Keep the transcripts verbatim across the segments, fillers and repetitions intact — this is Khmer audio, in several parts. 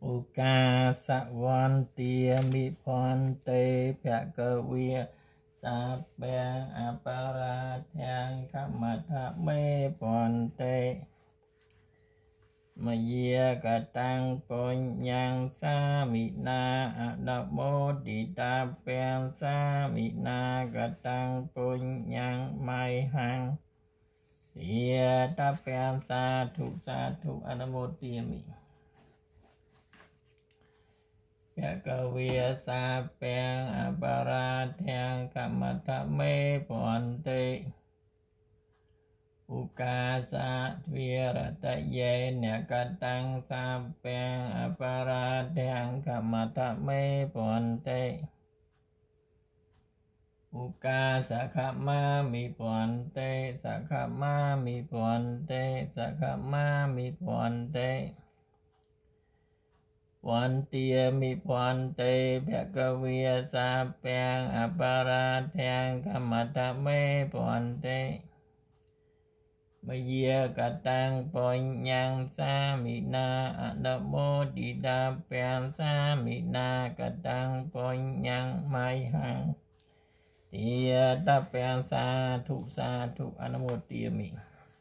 อุกาสะวันเตียมิพรเตภะกเวียสาเปงอปาราทังขมัทะเมพรเตมเยียกตังปุญญังสามินาอะนะโมติตาเปงสามินากตังปุญญังไมหังเอียตาเปงสาธุสาธุอนุโมทิยามิภะคะเวียสาเปงอปาราทังขมัทะเมพรเตอุกาสะเวียรตะเยเนกตังสาเปงอปาราทังขมัทะเมพรเตอุกาสัขมามิพรเตสัขมามิพรเตสัขมามิพรเตวันเตียมิพรเตภะคะเวียสาเปงอปาราทังขมัทะเมพรเตมเยียกตังปุญญังสามินาอะนะโมติตาเปงสามินากตังปุญญังไมหังเตียตาเปงสาธุสาธุอนุโมทิยามิ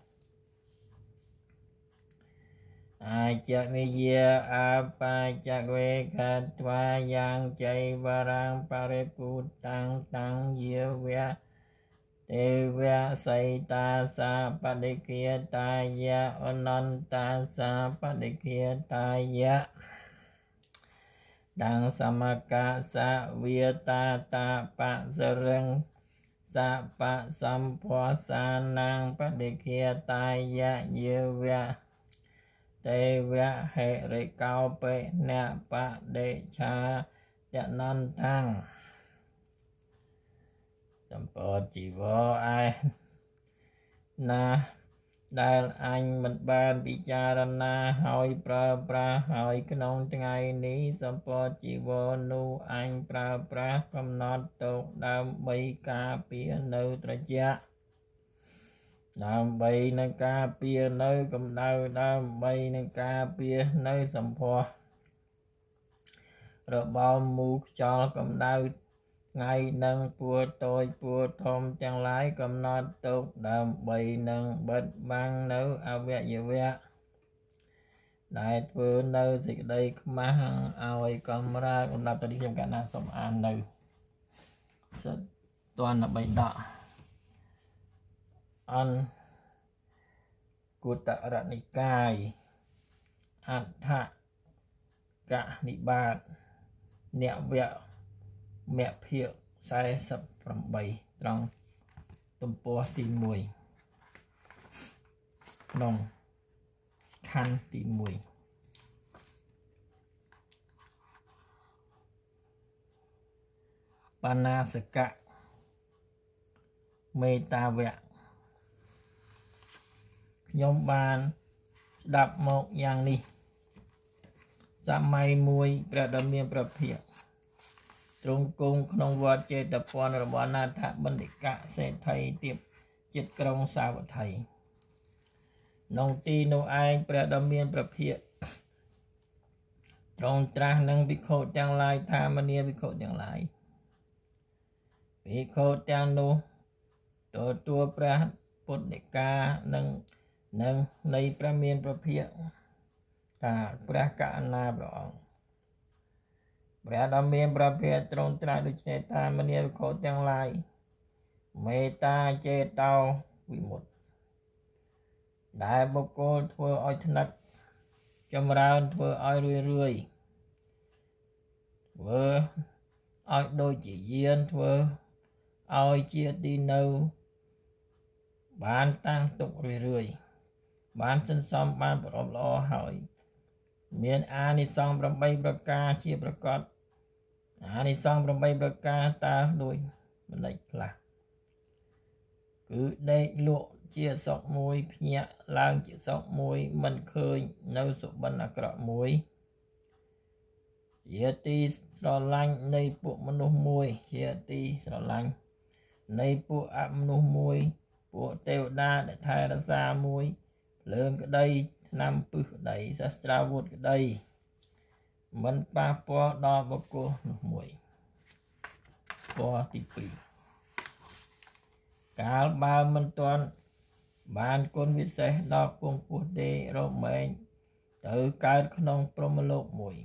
อาจักนิเยอาปาจักเวคัตวายังใจวรังปาริปุตตังตังเยวะเตวะไสตาสาปฏิเกียตายะอนันตาสาปฏิเกียตายะดังสมกะสะเวียตาตาปะสรังสะปะสัมโพสานังปฏิเกียตายะเยวะเตวะเหริเกาเปเนปะเดชาจะนันทังจำปอจีวอไอนาได้อันมันบานปิจารณาหอยปราปราหอยขนมจังไงนี้สมปอจีวอนูอันปราปรากำหนดตกดาวใบกาเปียนตระยะดาวใบนังกาเปียเนยกำดาวดาวใบนังกาเปียเนยสมพอระบอบมูจอลกำดาวไงนังปัวโตยปัวทมจังไรกำนดตกดาวใบนังบัดบังเนยอเวะเวะได้เพื่อเนยสิได้ขมาหังเอาไอ้กำรากำนับตัวที่จำกัดนาสมอันเนยสตัวนับใบดาอันกุตระนิกายอัฏฐกะนิบาตเนเวะเมะเพียสายสับปรำใบตรองตุ่มปัวตีมวยนองคันตีมวยปานาสกะเมตาเวะยมบานดับหมกอย่างนี้สมัยมวยประดมเมียประเพียตรงกงขนมวัดเจตปอนระบานาถบัณฑิกะเศรษฐีเตียบจิตกรงสาวไทยนองตีโนไอประดมเมียประเพียตรงตรานังบิโคจังลายธามเนียบิโคจังลายบิโคจังโนตัวตัวประปุตติกานังนังในประเมียนประเพียตาประกานาบรองประดมเมียประเพียตรงตราดุจเนตามเนียบิโคจังลายเมตาเจตาวิมุตติได้บุคคลทั่วอ้อยถนัดจำราวทั่วอ้อยเรื่อยๆเวออ้อยโดยจีเยียนทั่วอ้อยเจียดีนูบ้านตั้งตกเรื่อยๆบ้านสันซอมบ้านปลอบล้อหอยเมียนอานิสองประใบประกาเชียประกอบอานิสองประใบประกาตาโดยมันได้กล่าวคือได้ลวกเจียสอกมวยเพียล่างเจียสอกมวยมันเคยในสุบันอักระมวยเจียตีสลังในปุมนุษย์มวยเจียตีสลังในปุอมนุษย์มวยปุเทวดาได้ทายรักษามวยเลื่องก็ได้นำปึกได้สัสตราวุธก็ได้មិនប៉ះពាល់ដល់បុគ្គលនោះមួយពណ៌ទីពីរកាលបើមិនទាន់បានគុណវិសេសដល់ពងពោះទេរមែងទៅកើតក្នុងព្រហ្មលោកមួយ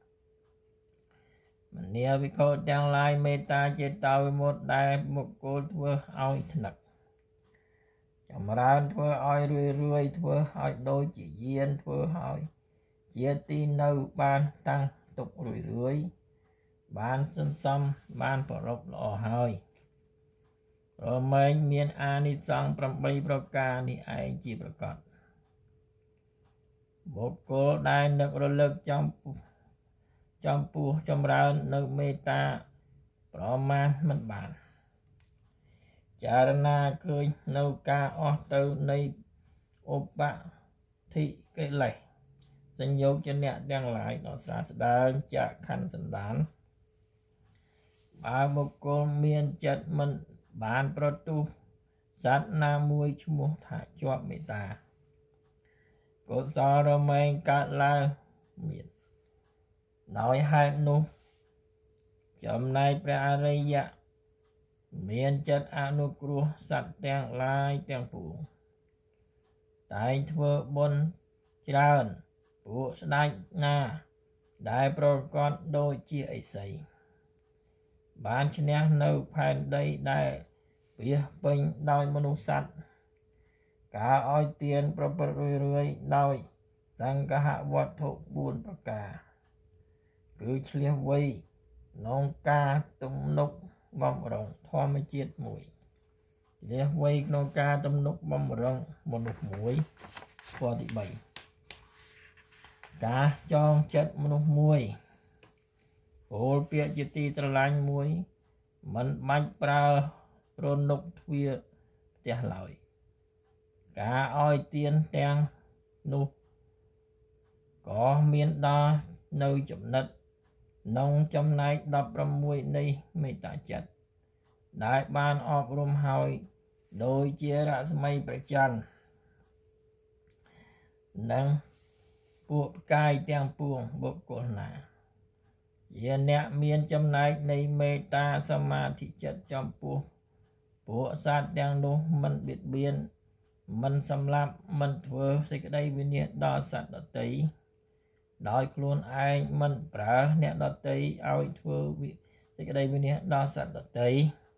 មនាវិខោទាំងឡាយមេត្តាចេតោវិមុតដែលបុគ្គលធ្វើឲ្យថ្នឹកចម្រើនធ្វើឲ្យរឿយរឿយធ្វើឲ្យដូចជាយានធ្វើឲ្យជាទីនៅបានតាំងទុករឿយរឿយបានសន្សំបានប្ររពល្អហើយរមែងមានអានិសង្សប្រាំបីប្រការនេះឯងជាប្រកបបុគ្គលដែលនឹករលឹកចំចំពោះចម្រើននៅមេត្តាប្រមាណមិនបានចារណាឃើញនៅការអស់ទៅនៃឧបធិកិលេសសញ្ញោចនៈទាំងឡាយដល់ស្រាស្ដើងចាក់ខណ្ឌសន្តានបើបុគ្គលមានចិត្តមិនបានប្រទុះសត្វណាមួយឈ្មោះថាជាប់មេត្តាកុសលរមែងកើតឡើងមានដោយហេតុនោះចំណែកព្រះអរិយៈមានចិត្តអនុគ្រោះសត្វទាំងឡាយទាំងពួងតែងធ្វើបុណ្យច្រើនពួកស្ដេចណាដែលប្រកបដូចជាឥសីបានឈ្នះនៅផែនដីដែលពាសពេញដោយមនុស្សសត្វការឲ្យទានប្រព្រឹត្តរឿយៗដោយសង្ឃហវត្ថុបួនប្រការគឺឆ្លៀសវៃក្នុងការទំនុកបំរុងធម្មជាតិមួយឆ្លៀសវៃក្នុងការទំនុកបំរុងមនុស្សមួយពណ៌ទីបីការចងចិត្តមនុស្សមួយពោលពាក្យជាទីស្រឡាញ់មួយមិនបាច់ប្រើរនុកទ្វាផ្ទះឡើយការឲ្យទានទាំងនោះក៏មានដល់នៅចំណិតក្នុងចំណែកដប់ប្រាំមួយនៃមេត្តាចិត្តដែលបានអប់រំហើយដូចជារស្មីព្រះច័ន្ទនិងពួកផ្កាយទាំងពួងបុគ្គលណាជាអ្នកមានចំណែកនៃមេត្តាសមាធិចិត្តចំពោះពួកសត្វទាំងនោះមិនបៀតបៀនមិនសម្លាប់មិនធ្វើសេចក្តីវិនាសដល់សត្វដទៃដោយខ្លួនឯងមិនប្រើអ្នកដទៃឲ្យធ្វើសេចក្តីវិនាសដល់សត្វដទៃ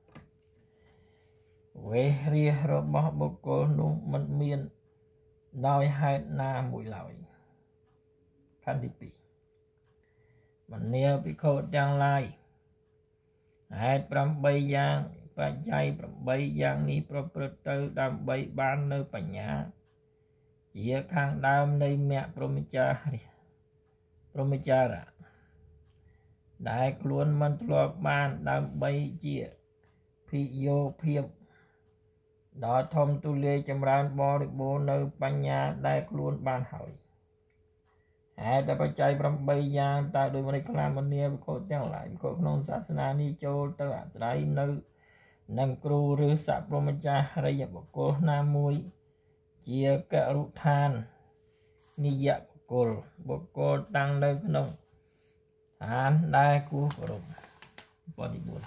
វេរារបស់បុគ្គលនោះមិនមានដោយហេតុណាមួយឡើយខណ្ឌទីពីរមនាភិក្ខុទាំងឡាយហេតុប្រាំបីយ៉ាងបច្ច័យប្រាំបីយ៉ាងនេះប្រព្រឹត្តទៅដើម្បីបាននៅបញ្ញាជាខាងដើមនៃមគ្គព្រហ្មចារីព្រហ្មចារៈដែលខ្លួនមិនធ្លាប់បានដើម្បីជាភិយោភាពដ៏ធំទូលាយចម្រើនបរិបូរណ៍នៅបញ្ញាដែលខ្លួនបានហើយហេតុតែបច្ច័យប្រាំបីយ៉ាងតើដោយម្ដេចខ្លះមនាវិខុទាំងឡាយវិខុក្នុងសាសនានេះចូលទៅអាស្រ័យនៅនឹងគ្រូឬសព្រហ្មចារីយបុគ្គលណាមួយជាករុឋាននិយបុគ្គលបុគ្គលតាំងនៅក្នុងឋានដែលគួរគោរពបទទីបួន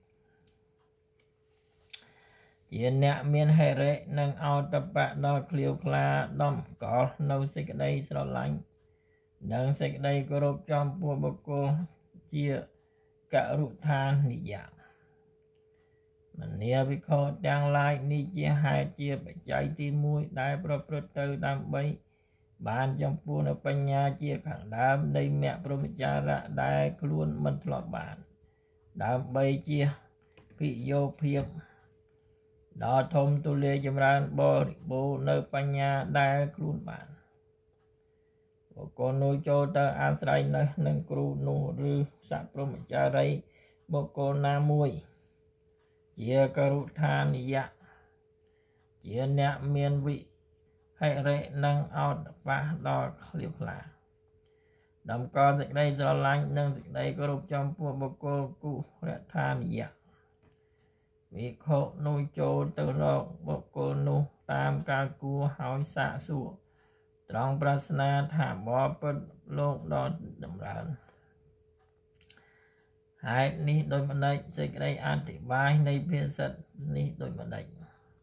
ជាអ្នកមានហិរិនិងអតបៈដល់ឃ្លាវខ្លាដំកល់នៅសេចក្តីស្រឡាញ់និងសេចក្តីគោរពចំពោះបុគ្គលជាករុឋាននិយមនាវិខោទាំងឡាយនេះជាហេតុជាបច្ច័យទីមួយដែលប្រព្រឹត្តទៅដើម្បីបានចំពោះនៅបញ្ញាជាខាងដើមនៃមគ្គព្រហ្មចារៈដែលខ្លួនមិនធ្លាប់បានដើម្បីជាភិយោភាពដ៏ធំទូលាយចម្រើនបរិបូរណ៍នៅបញ្ញាដែលខ្លួនបានបុគ្គលនោះចូលទៅអាស្រ័យនៅនឹងគ្រូនោះឬសព្រហ្មចារីបុគ្គលណាមួយជាករុឋានិយៈជាអ្នកមានវិហិរិនិងអតបៈដល់ឃ្លាវខ្លាតម្កល់សេចក្តីស្រឡាញ់និងសេចក្តីគោរពចំពោះបុគ្គលគុរឋានិយៈវិខុនោះចូលទៅរកបុគ្គលនោះតាមការគួរហើយសាកសួរត្រង់ប្រស្នាថាបបិទ្ធលោកដ៏តម្រើន hãy ní đôi mà đạch dịch đây an thị bài này phía sật ní đôi mà đạch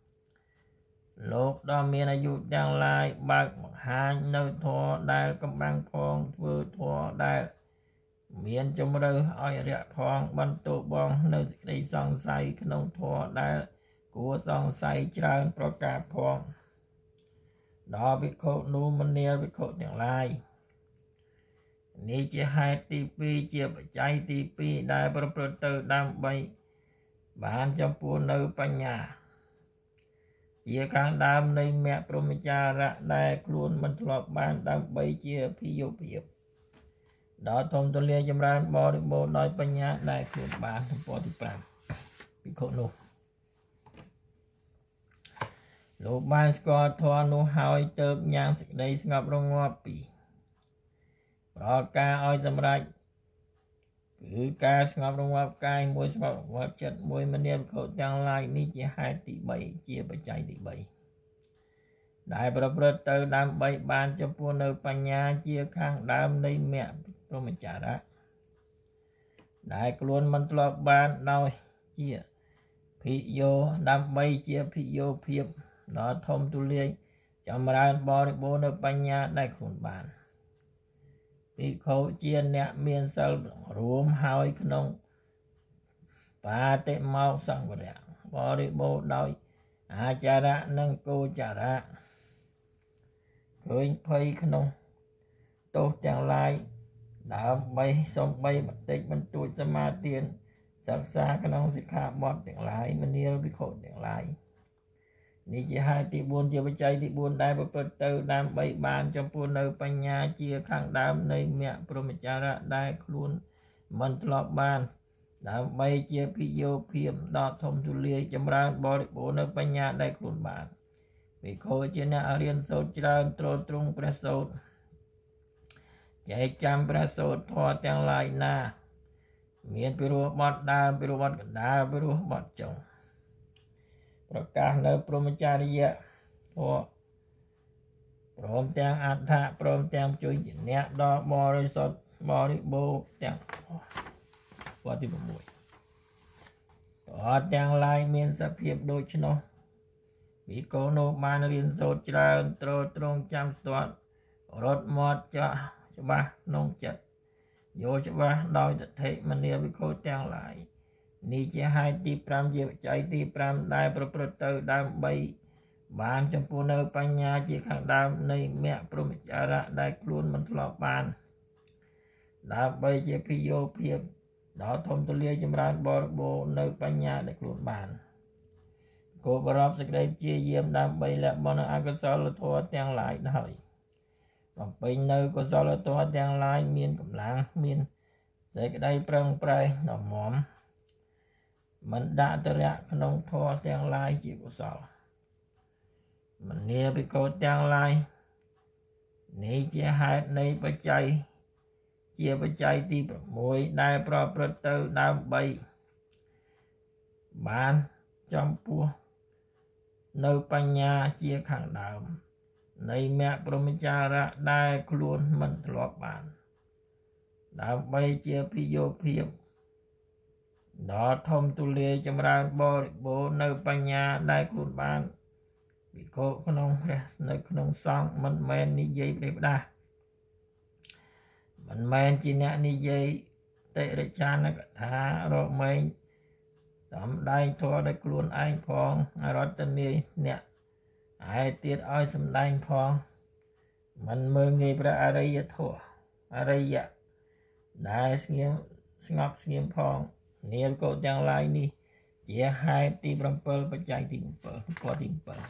lúc đó miềnอายุ đang lai bạc hai nơi thua đai cầm băng phong vừa thua đai miền trong đời oi rẽ phong ban tổ bong nơi đây song say không thua đai của song say tràn pro cả phong đó bị khổ nu mình nè bị khổទាំងlai ní chỉ hai tí pi chỉ bị cháy tí pi đai pro pro từ đam bay bạn trong buôn nơi bánh nhà chia kháng đamនៃមគ្គព្រហ្មចារៈដែលខ្លួនមិនធ្លាប់បានដើម្បីជាភិយោភាពដល់ធំទលាចម្រើនបរិបូរណ៍ដោយបញ្ញាដែលខ្លួនបានទំព័រទីfiveភិក្ខុនោះលោកបានស្គាល់ធម៌នោះហើយទៅញ៉ាំសេចក្តីស្ងប់រងាប់ពីប្រការឲ្យសម្រេចគឺការស្ងប់រងាប់កាយមួយស្ងប់រងាប់ចិត្តមួយមនាភិក្ខុទាំងឡាយនេះជាហេតុទី3ជាបច្ច័យទី3ដែលប្រព្រឹត្តទៅដើម្បីបានចំពោះនៅបញ្ញាជាខាងដើមនៃមគ្គព្រហ្មចារៈដែលខ្លួនមិនធ្លាប់បានដោយជាភិយោដើម្បីជាភិយោភាពដ៏ធំទូលាយចម្រើនបរិបូរណ៍នៅបញ្ញាដែលខ្លួនបានភិក្ខុជាអ្នកមានសិលរួមហើយក្នុងបាតិមោក្ខសង្វរៈបរិបូរណ៍ដោយអាចារៈនិងគោចារៈឃើញភ័យក្នុងទោសទាំងឡាយដើម្បីសំបីបន្តិចបន្តួចសមាទានសិក្សាក្នុងសិក្ខាបទទាំងឡាយមនាលភិក្ខុទាំងឡាយនេះជាហេតុទី4ជាបច្ច័យទី4ដែលប្រព្រឹត្តទៅដើម្បីបានចំពោះនៅបញ្ញាជាខាងដើមនៃមគ្គព្រហ្មចារៈដែលខ្លួនមិនធ្លាប់បានដើម្បីជាភិយោភាពដ៏ធំទូលាយចម្រើនបរិបូរណ៍នៅបញ្ញាដែលខ្លួនបានភិក្ខុជាអ្នករៀនសូត្រច្រើនទ្រទ្រង់ព្រះសូត្រចែកចាំព្រះសូត្រធម៌ទាំងឡាយណាមានពិរោះបត់ដើមពិរោះបត់កណ្ដាលពិរោះបត់ចុងប្រកាសនៅព្រហ្មចារីយៈធម៌ព្រមទាំងអដ្ឋៈព្រមទាំងជួយជាអ្នកដល់បរិសុទ្ធបរិបូរណ៍ទាំងវត្តទី6តើទាំងឡាយមានសភាពដូច្នោះភិក្ខុនោះបានរៀនសូត្រច្រើនទ្រទ្រង់ចាំស្ទាត់រត់មាត់ចាស់ច្បាស់ក្នុងចិត្តយល់ច្បាស់ដោយទិដ្ឋិមនាភិក្ខុទាំងឡាយនេះជាហេតុទី5ជាបច្ច័យទី5ដែលប្រព្រឹត្តទៅដើម្បីបានចំពោះនៅបញ្ញាជាខាងដើមនៃមគ្គព្រហ្មចារៈដែលខ្លួនមិនធ្លាប់បានដើម្បីជាភិយោភាពដ៏ធំទូលាយចម្រើនបរិបូរណ៍នៅបញ្ញាដែលខ្លួនបានគោប្រពសេចក្តីព្យាយាមដើម្បីលះបង់នៅអកុសលធម៌ទាំងឡាយដោយបំពេញនៅកុសលធម៌ទាំងឡាយមានកម្លាំងមានសេចក្តីប្រឹងប្រែងដ៏មាំមិនដាក់ទរៈក្នុងធម៌ទាំងឡាយជាកុសលមនាភិក្ខុទាំងឡាយនេះជាហេតុនៃបច្ច័យជាបច្ច័យទី6ដែលប្រព្រឹត្តទៅដើម្បីបានចំពោះនៅបញ្ញាជាខាងដើមនៃមគ្គព្រហ្មចារៈដែលខ្លួនមិនធ្លាប់បានដើម្បីជាភិយោភាពដ៏ធំទូលាយចម្រើនបរិបូរណ៍នៅបញ្ញាដែលខ្លួនបានភិក្ខុក្នុងព្រះនៅក្នុងសង្ឃមិនមែននិយាយព្រះផ្ដាស់មិនមែនជាអ្នកនិយាយតិរិចានកថារមែងសំដែងធម៌ដោយខ្លួនឯងផងរតនីអ្នកឯទៀតឲ្យសំដែងផងមិនមើលងាយព្រះអរិយធម៌អរិយដែលស្ងៀមស្ងប់ស្ងៀមផងនាលកោទាំងឡាយនេះជាហេតុទី7បច្ច័យទី7ពណ៌ទី7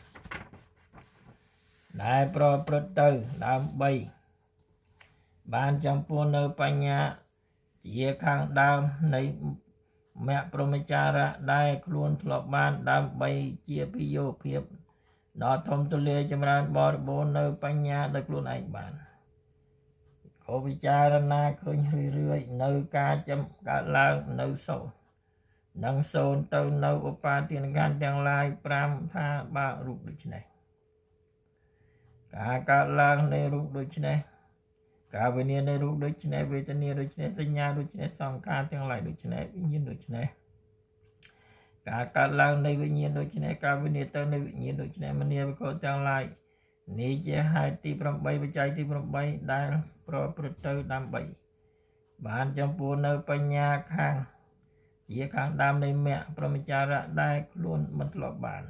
ដែលប្រព្រឹត្តទៅដើម្បីបានចំពោះនៅបញ្ញាជាខាងដើមនៃមគ្គព្រហ្មចារៈដែលខ្លួនធ្លាប់បានដើម្បីជាភិយោភាពដ៏ធំទូលាយចម្រើនបរិបូរណ៍នៅបញ្ញាដោយខ្លួនឯងបានគោពិចារណាឃើញរឿយៗនៅការចំកើតឡើងនៅសូន្យនិងសូន្យទៅនៅឧបាទានខណ្ឌទាំងឡាយ5ថាបើរូបដូច្នេះការកើតឡើងនៃរូបដូច្នេះការវិញ្ញាណនៃរូបដូចនេះវេទនាដូចនេះសញ្ញាដូចនេះសង្ខារទាំងឡាយដូចនេះវិញ្ញាណដូចនេះការកើតឡើងនៃវិញ្ញាណដូចនេះការវិនិច្ឆ័យនៃវិញ្ញាណដូចនេះមនីវកទាំងឡាយនេះជាហេតុទីប្រាំបីបច្ច័យទីប្រាំបីដែលប្រព្រឹត្តទៅដើម្បីបានចំពោះនៅបញ្ញាខាងជាខាងដើមនៃមគ្គប្រមចារៈដែលខ្លួនមិនធ្លាប់បាន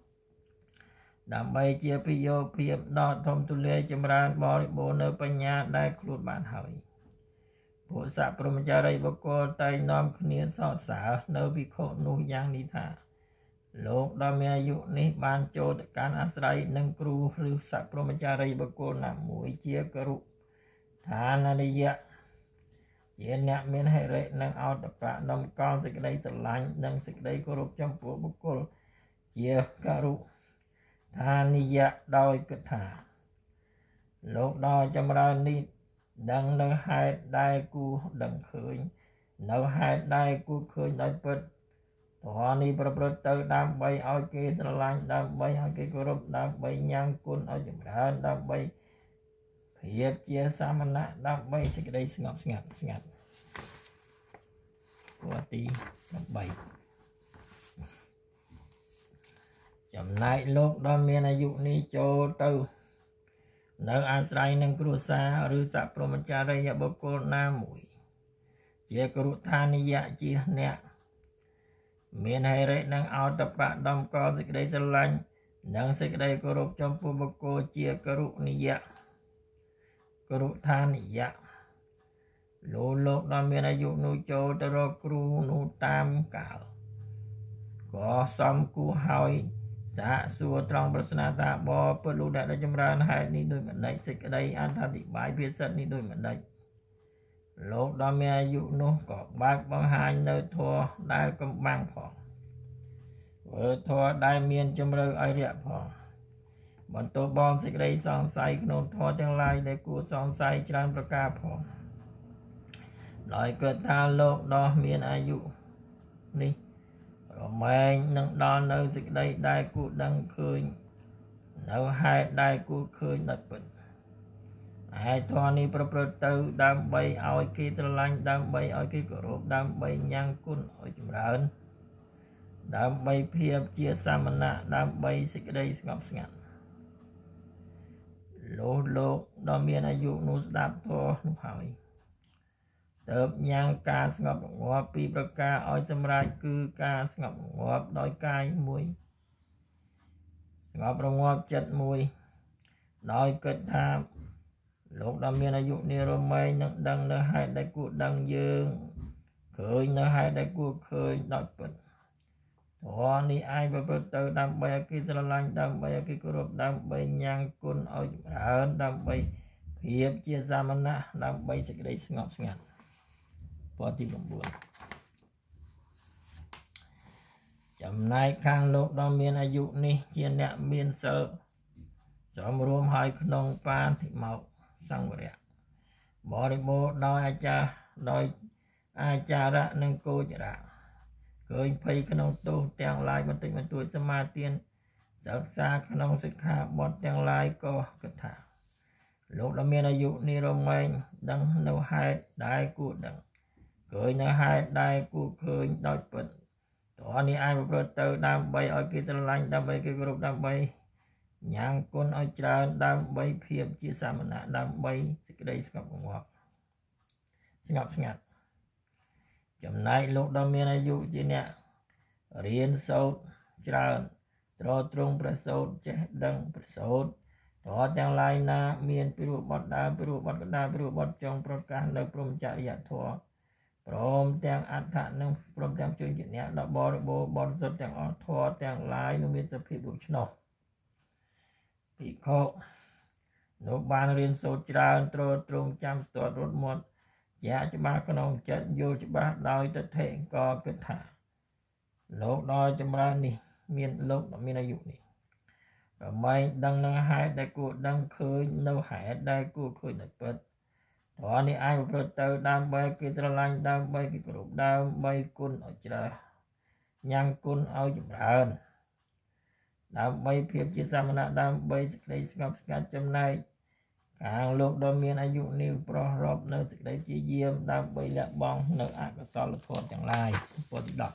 ដើម្បីជាពិយោភាពដ៏ធំទូលាយចម្រើនបរិបូរណ៍នៅបញ្ញាដែលខ្លួនបានហើយពួកសព្រមចារីបុគ្គលតែងនាំគ្នាសរសើរនៅវិខុនោះយ៉ាងនេះថាលោកដ៏មានអាយុនេះបានចូលទៅកាន់អាស្រ័យនឹងគ្រូឬសព្រមចារីបុគ្គលណាមួយជាគរុឋាននិយៈជាអ្នកមានហិរិនិងអតបៈដំកល់សេចក្តីស្រឡាញ់និងសេចក្តីគោរពចំពោះបុគ្គលជាគរុឋានិយៈដោយគិតថាលោកដ៏ចម្រើននេះដឹងនៅហេតុដែលគួរដឹងឃើញនៅហេតុដែលគួរឃើញដោយពិតធម៌នេះប្រព្រឹត្តទៅដើម្បីឲ្យគេស្រឡាញ់ដើម្បីឲ្យគេគោរពដើម្បីញ៉ាំងគុណឲ្យចម្រើនដើម្បីភាពជាសាមណៈដើម្បីសេចក្តីស្ងប់ស្ងាត់ស្ងាត់ពណ៌ទីប្រាំបីចំណែកលោកដ៏មានអាយុនេះចូលទៅនៅអាស្រ័យនឹងគ្រួសារឬសព្រមចារីយបុគ្គលណាមួយជាគរុឋានិយៈជាអ្នកមានហិរិនិងអតបៈដំកល់សេចក្តីស្រឡាញ់និងសេចក្តីគោរពចំពោះបុគ្គលជាគរុនិយៈគរុឋានិយៈលោកលោកដ៏មានអាយុនោះចូលទៅរកគ្រូនោះតាមកាលក៏សំគួរហើយសាកសួរត្រង់ប្រស្នាថាបបពុទ្ធលោកដែលចម្រើនហេតុនេះដោយម្ដេចសេចក្តីអត្ថាធិប្បាយភាសិតនេះដោយម្ដេចលោកដ៏មានអាយុនោះក៏បើកបង្ហាញនៅធម៌ដែលកំបាំងផងធ្វើធម៌ដែលមានជំរឿឲ្យរាក់ផងបន្ទោបងសេចក្តីសង្ស័យក្នុងធម៌ទាំងឡាយដែលគួរសង្ស័យច្រើនប្រការផងដោយគិតថាលោកដ៏មានអាយុនេះរមែងនឹងដល់នៅសេចក្តីដែលគួរដឹងឃើញនៅហេតុដែលគួរឃើញដោយពិតហើយធម៌នេះប្រព្រឹត្តទៅដើម្បីឲ្យគេស្រឡាញ់ដើម្បីឲ្យគេគោរពដើម្បីញ៉ាំងគុណឲ្យចម្រើនដើម្បីភាពជាសាមណៈដើម្បីសេចក្តីស្ងប់ស្ងាត់លោកលោកដ៏មានអាយុនោះស្ដាប់ធម៌នោះហើយទើបញ៉ាំងការស្ងប់រងាប់ពីប្រការឲ្យសម្រេចគឺការស្ងប់រងាប់ដោយកាយមួយស្ងប់រងាប់ចិត្តមួយដោយគិតថាលោកដ៏មានអាយុនេះរមែងនឹងដឹងនៅហេតុដែលគួរដឹងយើងឃើញនៅហេតុដែលគួរឃើញដោយពិតធម៌នេះឯងប្រព្រឹត្តទៅដើម្បីឲ្យគេស្រឡាញ់ដើម្បីឲ្យគេគោរពដើម្បីញ៉ាំងគុណឲ្យចម្រើនដើម្បីភាពជាសាមណៈដើម្បីសេចក្តីស្ងប់ស្ងាត់ពណ៌ទីប្រាំបួនចំណែកខាងលោកដ៏មានអាយុនេះជាអ្នកមានសិលចំរួមហើយក្នុងបាធិមោក្ខសង្វរៈបរិបូរណ៍ដោយអាចារ្យដោយអាចារៈនិងគោចរៈឃើញភ័យក្នុងទោសទាំងឡាយបន្តិចបន្តួចសមាទានសិក្សាក្នុងសិក្ខាបទទាំងឡាយក៏គិតថាលោកដ៏មានអាយុនេះរមែងដឹងនៅហេតុដែលគួរដឹងឃើញនៅហេតុដែលគួរឃើញដោយពិតតើនេះអាចប្រព្រឹត្តទៅដើម្បីឲ្យគេស្រឡាញ់ដើម្បីគេគោរពដើម្បីញ៉ាំងគុណឲ្យច្រើនដើម្បីភាពជាសាមណៈដើម្បីសេចក្តីស្ងប់រងាប់ស្ងប់ស្ងាត់ចំណែកលោកដ៏មានអាយុជាអ្នករៀនសូត្រច្រើនត្រត្រង់ប្រសូតចេះដឹងប្រសូតតើទាំងឡាយណាមានពិរុបត់ដើមពិរុបត់កណ្ដាលពិរុបត់ចុងប្រកាសនៅព្រមចរិយធម៌ព្រមទាំងអត្ថៈនិងព្រមទាំងជួយជាអ្នកដ៏បរិបូរណ៍បរិសុទ្ធទាំងអស់ធម៌ទាំងឡាយនឹងមានសភាពដូច្នោះភិក្ខុនោះបានរៀនសូត្រច្រើនត្រត្រង់ចាំស្ទាត់រត់មាត់ជាច្បាស់ក្នុងចិត្តយល់ច្បាស់ដោយទិដ្ឋិក៏គិតថាលោកដ៏ចម្រើននេះមានលោកដ៏មានអាយុនេះរមែងដឹងនៅហេតុដែលគួរដឹងឃើញនៅហេតុដែលគួរឃើញដោយពិតធម៌នេះអាចប្រព្រឹត្តទៅដើម្បីគេស្រឡាញ់ដើម្បីគេគោរពដើម្បីគុណឲ្យច្រើនញ៉ាំងគុណឲ្យចម្រើនដើម្បីភាពជាសាមណៈដើម្បីសេចក្តីស្ងប់ស្ងាត់ចំណែកខាងលោកដ៏មានអាយុនេះប្រោះរប់នៅសេចក្តីជាយាមដើម្បីលះបង់នៅអកុសលធម៌ទាំងឡាយពុទ្ធដក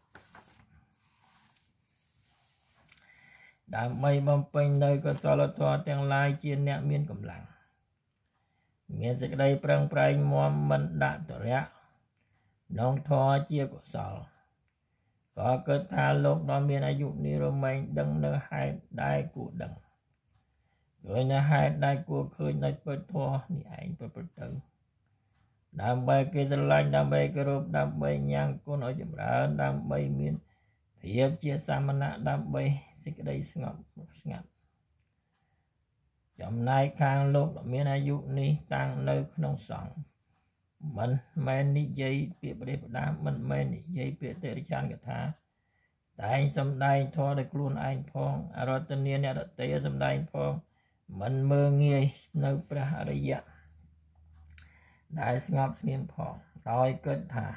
ដើម្បីបំពេញនៅកុសលធម៌ទាំងឡាយជាអ្នកមានកម្លាំងមានសេចក្តីប្រឹងប្រែងមាំមិនដាក់ទរៈនងធម៌ជាកុសលក៏គិតថាលោកដ៏មានអាយុនេះរមែងដឹងនៅហេតុដែលគួរដឹងឃើញនៅហេតុដែលគួរឃើញនៅពុទ្ធធម៌នេះឯងប្រព្រឹត្តទៅដើម្បីគេស្រឡាញ់ដើម្បីគោរពដើម្បីញ៉ាំងគុណឲ្យចម្រើនដើម្បីមានភាពជាសាមណៈដើម្បីសេចក្តីស្ងប់ស្ងាត់ចំណែកខាងលោកដ៏មានអាយុនេះតាំងនៅក្នុងសង្ឃមិនមែននិយាយពាក្យប្រេះផ្ដាំមិនមែននិយាយពាក្យតិរិឆានកថាតែងសំដែងធម៌ដោយខ្លួនឯងផងអរតនាអ្នកដទៃសំដែងផងមិនមើងងាយនៅព្រះអរិយៈដែលស្ងប់ស្ងៀមផងដោយគិតថា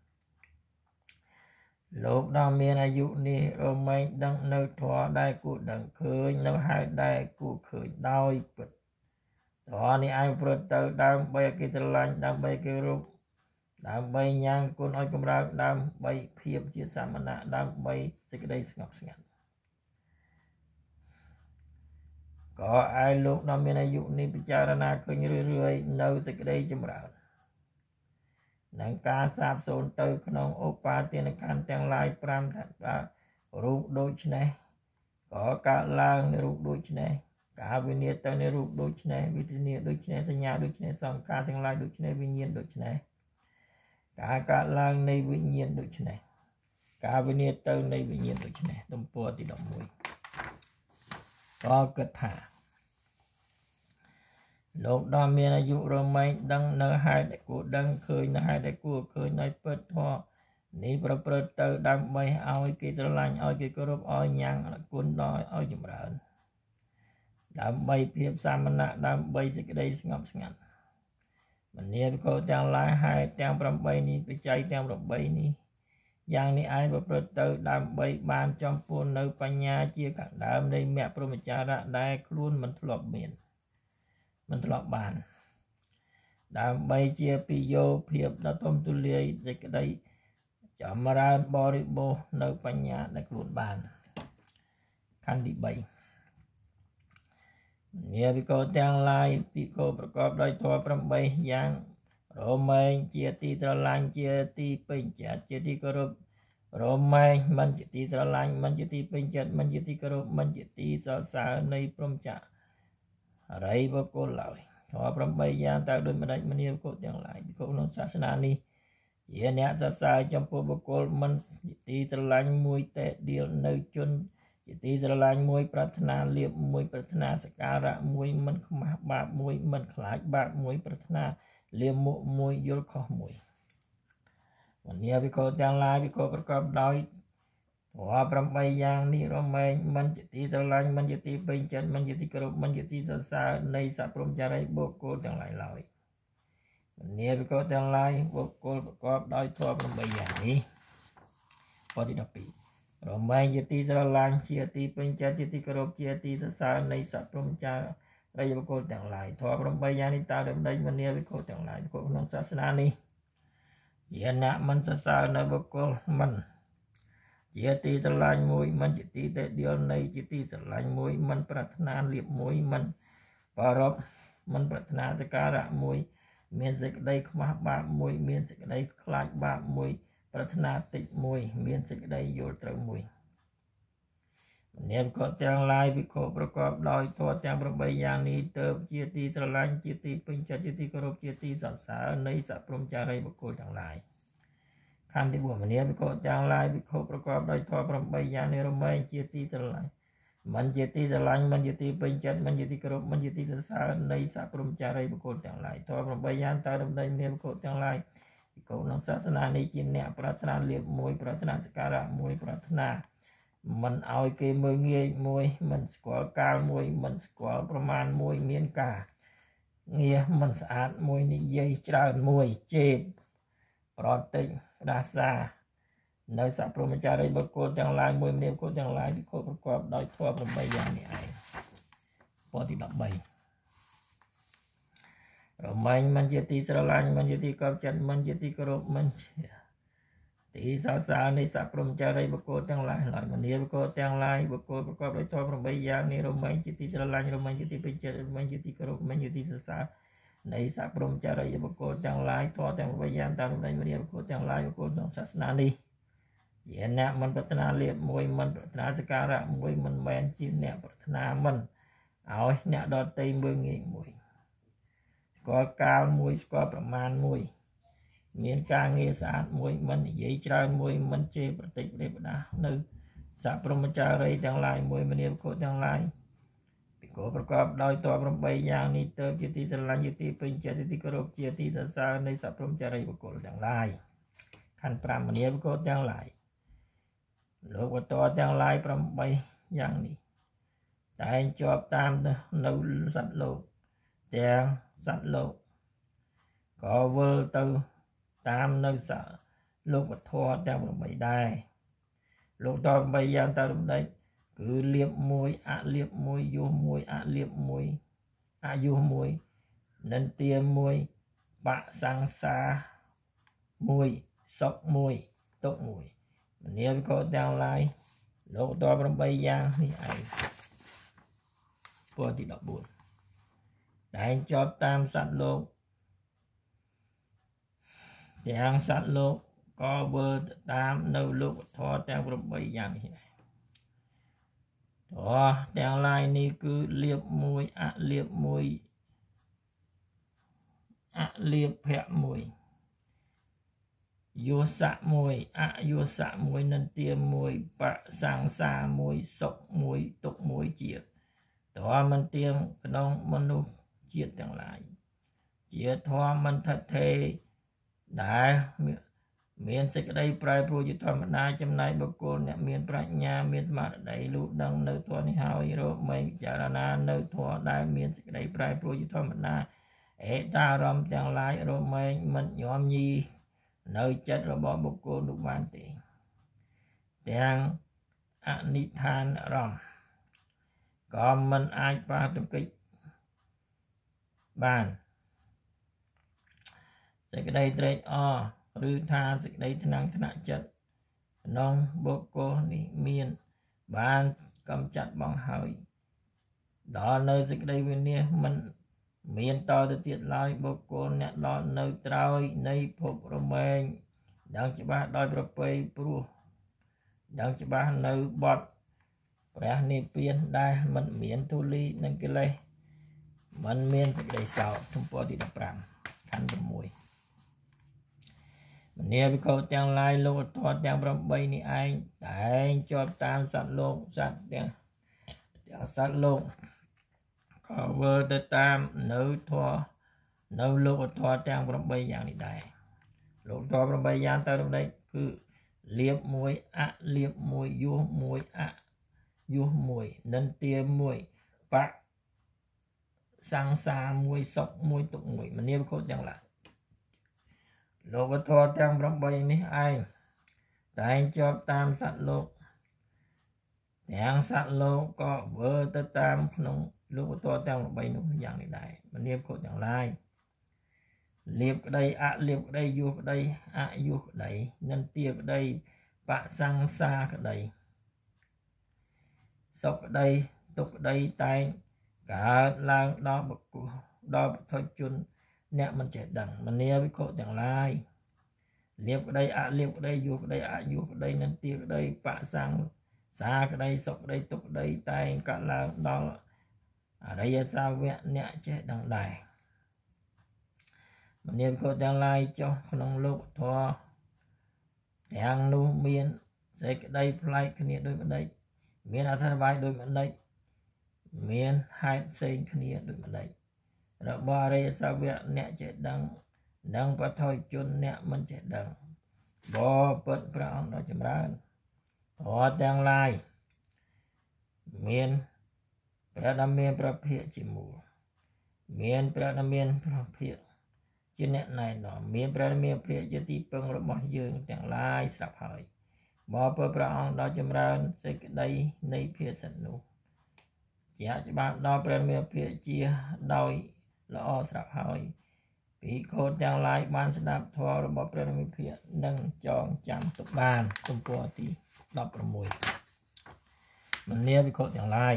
លោកដ៏មានអាយុនេះរមែងដឹងនៅធម៌ដែលគួរដឹងឃើញនៅហេតុដែលគួរឃើញដោយពិតធម៌នេះឯងប្រព្រឹត្តទៅដើម្បីគេស្រឡាញ់ដើម្បីគេរកដើម្បីញ៉ាំងគុណឲ្យកម្រើកដើម្បីភាពជាសាមណៈដើម្បីសេចក្តីស្ងប់ស្ងាត់ក៏ឯលោកដ៏មានអាយុនេះពិចារណាឃើញរឿយៗនៅសេចក្តីចម្រើននិងការសាបសូន្យទៅក្នុងឧបាទានខណ្ឌទាំងឡាយប្រាំថារូបដូចនេះក៏កើតឡើងនៅរូបដូចនេះការវិនិច្ឆ័យទៅនៃរូបដូចនេះវិធានាដូចនេះសញ្ញាដូចនេះសង្ខារទាំងឡាយដូចនេះវិញ្ញាណដូចនេះការកើតឡើងនៃវិញ្ញាណដូចនេះការវិនិច្ឆ័យទៅនៃវិញ្ញាណដូចនេះទំព័រទីដប់មួយក៏គិតថាលោកដ៏មានអាយុរមែងដឹងនៅហេតុដែលគួរដឹងឃើញនៅហេតុដែលគួរឃើញនៅពិតធម៌នេះប្រព្រឹត្តទៅដើម្បីឲ្យគេស្រឡាញ់ឲ្យគេគោរពឲ្យញ៉ាំងគុណដល់ឲ្យចម្រើនដើម្បីភាពសាមណៈដើម្បីសេចក្តីស្ងប់ស្ងាត់មនាភិក្ខុទាំងឡាយហេតុទាំងប្រាំបីនេះបច្ច័យទាំងប្រាំបីនេះយ៉ាងនេះឯងប្រព្រឹត្តទៅដើម្បីបានចំពោះនៅបញ្ញាជាខាងដើមនៃមគ្គព្រហ្មចារៈដែលខ្លួនមិនធ្លាប់មានមិនធ្លាប់បានដើម្បីជាពិយោភាពដ៏ធំទូលាយសេចក្តីចម្រើនបរិបូរណ៍នៅបញ្ញាដែលខ្លួនបានខណ្ឌទីបីញាភិក្ខុទាំងឡាយភិក្ខុប្រកបដោយធម៌ប្រាំបីយ៉ាងរមែងជាទីស្រឡាញ់ជាទីពេញចិត្តជាទីគោរពរមែងមិនជាទីស្រឡាញ់មិនជាទីពេញចិត្តមិនជាទីគោរពមិនជាទីសរសើរនៃព្រហ្មចារីបុគ្គលឡើយធម៌ប្រាំបីយ៉ាងតើដូចម្ដេចមនាភិក្ខុទាំងឡាយភិក្ខុក្នុងសាសនានេះជាអ្នកសរសើរចំពោះបុគ្គលមិនជាទីស្រឡាញ់មួយតែដៀលនៅជនជាទីស្រឡាញ់មួយប្រាថ្នាលៀបមួយប្រាថ្នាសក្ការៈមួយមិនខ្មាស់បាបមួយមិនខ្លាចបាបមួយប្រាថ្នាលៀបមុខមួយយល់ខុសមួយមនាភិក្ខុទាំងឡាយភិក្ខុប្រកបដោយធម៌ប្រាំបីយ៉ាងនេះរមែងមិនជាទីស្រឡាញ់មិនជាទីពេញចិត្តមិនជាទីគោរពមិនជាទីសរសើរនៃសព្វព្រហ្មចារីបុគ្គលទាំងឡាយឡើយមនាភិក្ខុទាំងឡាយបុគ្គលប្រកបដោយធម៌ប្រាំបីយ៉ាងនេះពរទីដប់ពីររមែងជាទីស្រឡាញ់ជាទីពេញចិត្តជាទីគោរពជាទីសរសើរនៃសព្វព្រហ្មចារីបុគ្គលទាំងឡាយធម៌ប្រាំបីយ៉ាងនេះតើដូចម្ដេចមនាភិក្ខុទាំងឡាយភិក្ខុក្នុងសាសនានេះជាអ្នកមិនសរសើរនៅបុគ្គលមិនជាទីស្រឡាញ់មួយមិនជាទីតែដៀលនៃជាទីស្រឡាញ់មួយមិនប្រាថ្នាលៀបមួយមិនបារព្ធមិនប្រាថ្នាសក្ការៈមួយមានសេចក្តីខ្មាស់បាបមួយមានសេចក្តីខ្លាចបាបមួយប្រាថ្នាតិចមួយមានសេចក្តីយល់ត្រូវមួយមនាភិក្ខុទាំងឡាយភិក្ខុប្រកបដោយធម៌ទាំងប្រាំបីយ៉ាងនេះទៅជាទីស្រឡាញ់ជាទីពេញចិត្តជាទីគោរពជាទីសរសើរនៃសព្វព្រហ្មចារីបុគ្គលទាំងឡាយខណ្ឌទីបួនមនាភិក្ខុទាំងឡាយភិក្ខុប្រកបដោយធម៌ប្រាំបីយ៉ាងនេះរមែងជាទីស្រឡាញ់មិនជាទីស្រឡាញ់មិនជាទីពេញចិត្តមិនជាទីគោរពមិនជាទីសរសើរនៃសព្វព្រហ្មចារីបុគ្គលទាំងឡាយធម៌ប្រាំបីយ៉ាងតើដំណេញមនាភិក្ខុទាំងឡាយភិក្ខុក្នុងសាសនានេះជាអ្នកប្រាថ្នាលៀបមួយប្រាថ្នាសក្ការៈមួយប្រាថ្នាមិនឲ្យគេមើលងាយមួយមិនស្គាល់កាលមួយមិនស្គាល់ប្រមាណមួយមានការងារមិនស្អាតមួយនិយាយច្រើនមួយជេរប្រតិចដាសានៅសព្វព្រហ្មចារីបុគ្គលទាំងឡាយមួយមនាភិក្ខុទាំងឡាយភិក្ខុប្រកបដោយធម៌ប្រាំបីយ៉ាងនេះឯងពរទីដប់បី rồi mình mình chỉ tí sờ lạnh mình chỉ tí cọp chân mình chỉ tí cọp mình tí sao sao này sắp rung cha đây bậc cô chẳng lại lại mình đi bậc cô chẳng lại bậc cô bậc cô đối thoại bằng bây giờ này rồi mình chỉ tí sờ lạnh rồi mình chỉ tí bây giờ mình chỉ tí cọp mình chỉ tí sao sao này sắp rung cha đây bậc cô chẳng lại thoại chẳng bây giờ ta lúc này mình đi bậc cô chẳng lại bậc cô trong sát na đi vậy nè mình bắt na liệp môi mình bắt na sơ ra môi mình men chi nè bắt na mình ôi nè đo tây mười nghìn môi có cao môi cóประมาณmôi miền ca nghe sát môi mình dễ chơi môi mình chơi bật tịch để bật đá nữ sắp rung cha đây chẳng lại môi mình đi bậc cô chẳng lại cóประกอบដោយតប8យ៉ាងនេះទៅជាទីស្រឡាញ់ជាទីពេញចិត្តទីគោរពជាទីសរសើរនៃសព្វព្រំចារីបុគ្គលទាំងឡាយខណ្ឌ5មនីបុគ្គលទាំងឡាយលោកវត្តទាំងឡាយ8យ៉ាងនេះតែងជាប់តាមនៅសត្វលោកទាំងសត្វលោកក៏វិលទៅតាមនៅសលោកវត្ថុទាំង8ដែរលោកតប8យ៉ាងទៅដំណេចគឺលៀបមួយអលៀបមួយយុះមួយអលៀបមួយអយុះមួយនិន្ទាមួយបសង្សាមួយសុខមួយទុកមួយមនាវិកោទាំងឡាយលោកតប8យ៉ាងនេះឯងពរទី14តែងជាប់តាមសត្វលោកទាំងសត្វលោកក៏វិលតាមនៅលោកវត្ថុទាំង8យ៉ាងនេះដែរអូទាំងឡាយនេះគឺលៀបមួយអលៀបមួយអលៀបភៈមួយយោសៈមួយអយោសៈមួយនិន្ទាមួយបសង្សាមួយសុខមួយទុកមួយជាតិតើមិនទៀងក្នុងមនុស្សជាតិទាំងឡាយជាធម៌មិនថិតថេរដែលមានសេចក្តីប្រែប្រួលជាធម្មតាចំណែកបុគ្គលអ្នកមានប្រាជ្ញាមានស្មារតីលូដឹងនៅធម៌នេះហើយរកមេពិចារណានៅធម៌ដែលមានសេចក្តីប្រែប្រួលជាធម្មតាអេតារម្មណ៍ទាំងឡាយរកមេមិនញោមញីនៅចិត្តរបស់បុគ្គលនោះបានទេទាំងអនិដ្ឋានអារម្មណ៍ក៏មិនអាចប៉ះទង្គិចបានសេចក្តីត្រេកអរឬថាសេចក្តីថ្នាំងថ្នាក់ចិត្តក្នុងបុគ្គលនេះមានបានកំចាត់បងហើយដល់នៅសេចក្តីវិនិច្ឆ័យមិនមានតទៅទៀតឡើយបុគ្គលអ្នកដល់នៅត្រើយនៃភពរមែងដឹងច្បាស់ដោយប្រពៃព្រោះដឹងច្បាស់នៅបទព្រះនិព្វានដែលមិនមានទូលីនិងកិលេសមិនមានសេចក្តីសោកទំព័រទី15ខណ្ឌ6មនាវិកោទាំងឡាយលោកធម៌ទាំង8នេះឯងតែងជាប់តាមសត្វលោកសត្វទាំងទាំងសត្វលោកក៏វិលទៅតាមនៅធម៌នៅលោកធម៌ទាំង8យ៉ាងនេះដែរលោកធម៌8យ៉ាងទៅដំណេចគឺលៀបមួយអលៀបមួយយុះមួយអយុះមួយនិន្ទាមួយបសង្សាមួយសុខមួយទុកមួយមនាវិកោទាំងឡាយលោកធម៌ទាំង8នេះឯងតែងជាប់តាមសត្វលោកទាំងសត្វលោកក៏វិលទៅតាមក្នុងលោកធម៌ទាំង8នោះយ៉ាងនេះដែរមនាវិកោទាំងឡាយលៀបក្តីអលៀបក្តីយុះក្តីអយុះក្តីនិន្ទាក្តីបសង្សាក្តីសុខក្តីទុក្ខក្តីតែងកើតឡើងដល់បុគ្គលដល់បុថុជនអ្នកមិនចេះដឹងមនាវិកោទាំងឡាយលៀបក្តីអលៀបក្តីយុះក្តីអយុះក្តីនិន្ទាក្តីបសង្សាក្តីសុខក្តីទុក្ខក្តីតែងកើតឡើងដល់អរិយសាវកអ្នកចេះដឹងដែរមនាវិកោទាំងឡាយចុះក្នុងលោកធម៌ទាំងនោះមានសេចក្តីប្លែកគ្នាដូចម្ដេចមានអត្ថន័យដូចម្ដេចមានហេតុផ្សេងគ្នាដូចម្ដេចរបស់អរិយសាវកអ្នកចេះដឹងនិងបឋមជនអ្នកមិនចេះដឹងបបិទ្ធព្រះអង្គដ៏ចម្រើនធម៌ទាំងឡាយមានព្រះដ៏មានព្រះភិក្ខជាមូលមានព្រះដ៏មានព្រះភិក្ខជាអ្នកណែនាំមានព្រះដ៏មានព្រះជាទីពឹងរបស់យើងទាំងឡាយស្រាប់ហើយបបិទ្ធព្រះអង្គដ៏ចម្រើនសេចក្តីនៃភាសិតនោះជាច្បាស់ដល់ព្រះមានភិក្ខជាដោយល្អស្រាប់ហើយ bị khôទាំងឡាយបានស្ដាប់ធម៌របស់ព្រះនិព្វាននិងចងចាំទុកបានទំព័រទីដប់ប្រាំមួយមនាភិក្ខុទាំងឡាយ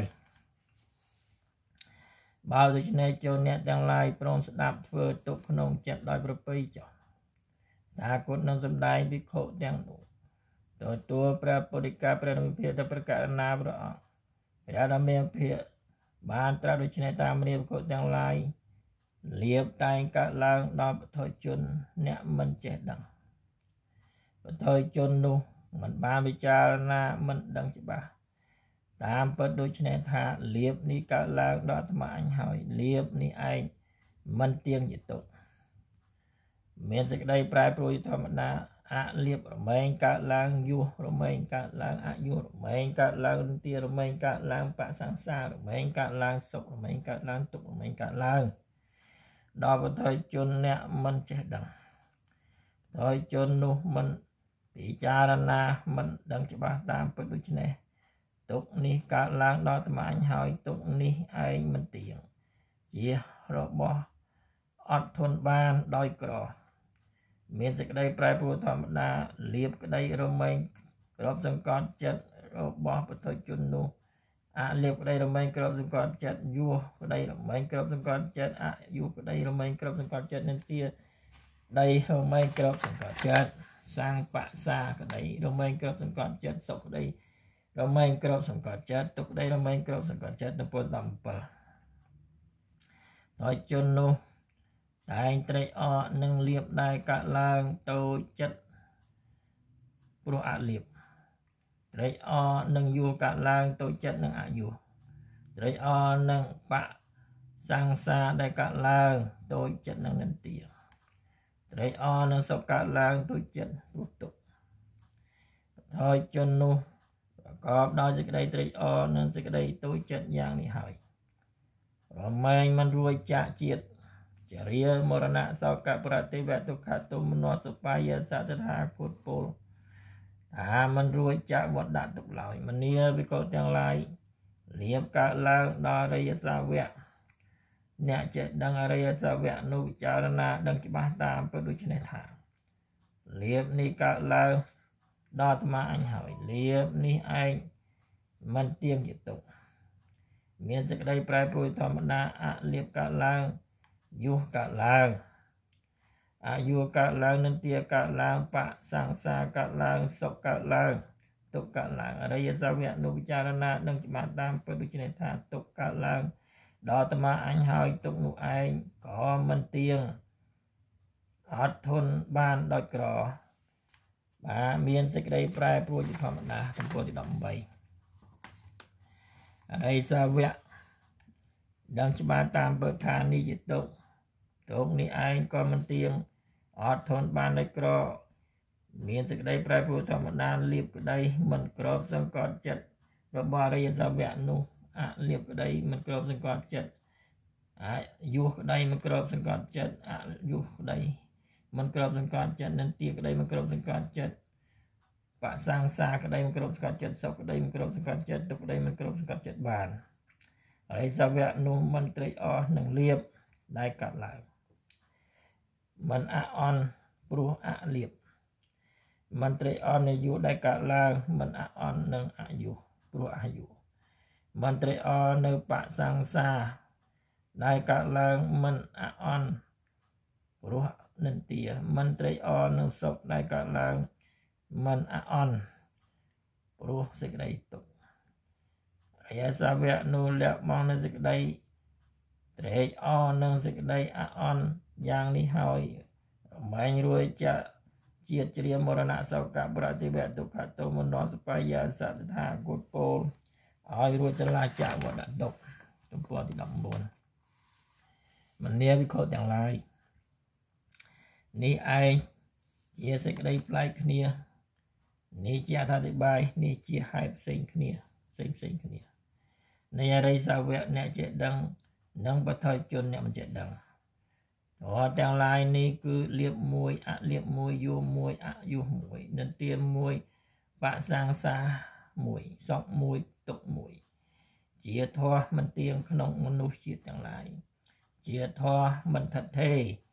បើដូច្នេះចូលអ្នកទាំងឡាយព្រមស្ដាប់ធ្វើទុកក្នុងចិត្តដោយប្រពៃចុះតាគតនឹងសម្ដែងភិក្ខុទាំងនោះទទួលព្រះពុទ្ធិកាព្រះនិព្វានទៅប្រកាសណាព្រះអង្គព្រះដ៏មានភិក្ខុបានត្រាស់ដូច្នេះតាមមនាភិក្ខុទាំងឡាយលៀបតែងកើតឡើងដល់បុថុជនអ្នកមិនចេះដឹងបុថុជននោះមិនបានពិចារណាមិនដឹងច្បាស់តាមពិតដូច្នេះថាលៀបនេះកើតឡើងដល់អាត្មាអញហើយលៀបនេះឯងមិនទៀងជាទុកមានសេចក្តីប្រែប្រួលធម្មតាអលៀបរមែងកើតឡើងយុះរមែងកើតឡើងអយុះរមែងកើតឡើងរន្ទារមែងកើតឡើងបសង្សាររមែងកើតឡើងសុខរមែងកើតឡើងទុក្ខរមែងកើតឡើងដល់បុថុជនអ្នកមិនចេះដឹងបុថុជននោះមិនពិចារណាមិនដឹងច្បាស់តាមពិតដូច្នេះទុក្ខនេះកើតឡើងដល់អាត្មាអញហើយទុក្ខនេះឯងមិនទៀងជារបស់អត់ធន់បានដោយក្រមានសេចក្តីប្រែប្រួលធម្មតាលៀបក្តីរមែងក្របសង្កត់ចិត្តរបស់បុថុជននោះអលៀបក្តីរមែងក្របសង្កត់ចិត្តយុះក្តីរមែងក្របសង្កត់ចិត្តអយុះក្តីរមែងក្របសង្កត់ចិត្តនិទាដីរមែងក្របសង្កត់ចិត្តសាងបសាក្តីរមែងក្របសង្កត់ចិត្តសុខក្តីរមែងក្របសង្កត់ចិត្តទុក្ខក្តីរមែងក្របសង្កត់ចិត្តទំព័រដប់ប្រាំbảyដោយជននោះតែងត្រេកអរនឹងលៀបដែលកើតឡើងតូចចិត្តព្រោះអលៀបត្រេកអរនឹងយុះកើតឡើងតូចចិត្តនឹងអយុះត្រេកអរនឹងបសង្សារដែលកើតឡើងតូចចិត្តនឹងនិន្ទាត្រេកអរនឹងសុខកើតឡើងតូចចិត្តព្រោះទុក្ខហើយជននោះប្រកបដោយសេចក្តីត្រេកអរនិងសេចក្តីតូចចិត្តយ៉ាងនេះហើយរមែងមិនរួចចាកជាតិចរិយាមរណៈសោកប្រតិវទុក្ខទុមនោសុបាយសតថាគតពលថាមិនរួចចាកវត្តដាក់ទុកឡើយមនាភិក្ខុទាំងឡាយលៀបកើតឡើងដល់អរិយសាវកអ្នកចេះដឹងអរិយសាវកនោះពិចារណាដឹងច្បាស់តាមពិតដូច្នេះថាលៀបនេះកើតឡើងដល់អាត្មាអញហើយលៀបនេះឯងមិនទៀងជាទុកមានសេចក្តីប្រែប្រួលធម្មតាអលៀបកើតឡើងយុះកើតឡើងអយុះកើតឡើងនិន្ទាកើតឡើងបសង្សារកើតឡើងសុខកើតឡើងទុក្ខកើតឡើងអរិយសាវកនោះពិចារណាដឹងច្បាស់តាមពិតដូច្នេះថាទុក្ខកើតឡើងដល់អាត្មាអញហើយទុក្ខនោះឯងក៏មិនទៀងអត់ធន់បានដោយក្របាទមានសេចក្តីប្រែប្រួលជាធម្មតាទំព័រទីដប់ប្រាំបីអរិយសាវកដឹងច្បាស់តាមពិតថានេះជាទុក្ខទុក្ខនេះឯងក៏មិនទៀងអត់ធន់បានដោយក្រមានសេចក្តីប្រែប្រួលធម្មតាលៀបក្តីមិនក្របសង្កត់ចិត្តរបស់អរិយសាវកនោះអលៀបក្តីមិនក្របសង្កត់ចិត្តអយុះក្តីមិនក្របសង្កត់ចិត្តអយុះក្តីមិនក្របសង្កត់ចិត្តនិន្ទាក្តីមិនក្របសង្កត់ចិត្តបសង្សារក្តីមិនក្របសង្កត់ចិត្តសុខក្តីមិនក្របសង្កត់ចិត្តទុក្ខក្តីមិនក្របសង្កត់ចិត្តបានហើយសាវកនោះមិនត្រេកអរនឹងលៀបដែលកាត់ឡើងមិនអអន់ព្រោះអលៀបមិនត្រេកអរនឹងយុះដែលកាត់ឡើងមិនអអន់នឹងអយុះព្រោះអយុះមិនត្រេកអរនៅបសង្សារដែលកាត់ឡើងមិនអអន់ព្រោះនិន្ទាមិនត្រេកអរនឹងសុខដែលកើតឡើងមិនអអន់ព្រោះសេចក្តីទុក្ខអរិយសាវកនោះលះបង់នៅសេចក្តីត្រេកអរនឹងសេចក្តីអអន់យ៉ាងនេះហើយរមែងរួចចាកជាតិជ្រាមរណៈសោកប្រតិវទុក្ខទុមនោសុបាយសតថាគតពលឲ្យរួចចលាចាកវត្តដុកទំព័រទីដប់ប្រាំ៩មនាភិក្ខុទាំងឡាយនេះឯងជាសេចក្តីប្លែកគ្នានេះជាអត្ថាធិប្បាយនេះជាហេតុផ្សេងគ្នាផ្សេងផ្សេងគ្នានៃអរិយសាវកអ្នកចេះដឹងនិងបុថុជនអ្នកមិនចេះដឹងធម៌ទាំងឡាយនេះគឺលៀបមួយអលៀបមួយយុះមួយអយុះមួយនិន្ទាមួយបសង្សារមួយសុខមួយទុក្ខមួយជាធម៌មិនទៀងក្នុងមនុស្សជាតិទាំងឡាយជាធម៌មិនថិតថេរ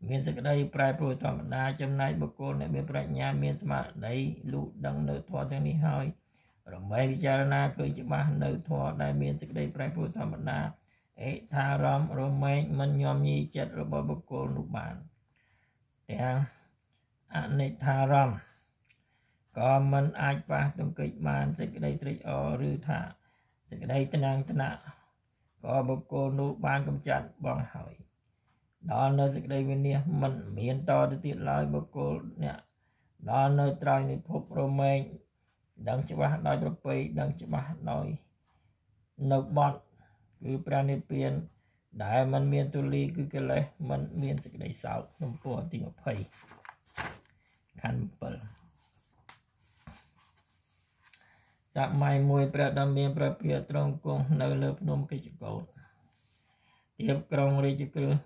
មានសេចក្តីប្រែប្រួលធម្មតាចំណែកបុគ្គលអ្នកមានប្រាជ្ញាមានស្មារតីលូដឹងនៅធម៌ទាំងនេះហើយរមែងពិចារណាឃើញច្បាស់នៅធម៌ដែលមានសេចក្តីប្រែប្រួលធម្មតាអេថារម្មណ៍រមែងមិនញោមញីចិត្តរបស់បុគ្គលនោះបានទាំងអនិច្ចារម្មណ៍ក៏មិនអាចប៉ះទង្គិចបានសេចក្តីត្រេកអរឬថាសេចក្តីថ្នាំងថ្នាក់ក៏បុគ្គលនោះបានកម្ចាត់បងហើយដល់នៅសេចក្តីវិនិច្ឆ័យមិនមានតទៅទៀតឡើយបុគ្គលអ្នកដល់នៅត្រង់និភពរមែងដឹងច្បាស់ដោយប្រពៃដឹងច្បាស់ដោយនៅបត់គឺព្រះនិព្វានដែលมันមានទូលីគឺកិលេសมันមានសេចក្តីសោកទំព័រទីยี่สิบខណ្ឌเจ็ดសម័យមួយព្រះដ៏មានព្រះភិយទ្រង់គង់នៅលើភ្នំកិច្ចកោฏទៀបក្រុងរាជក្រឹស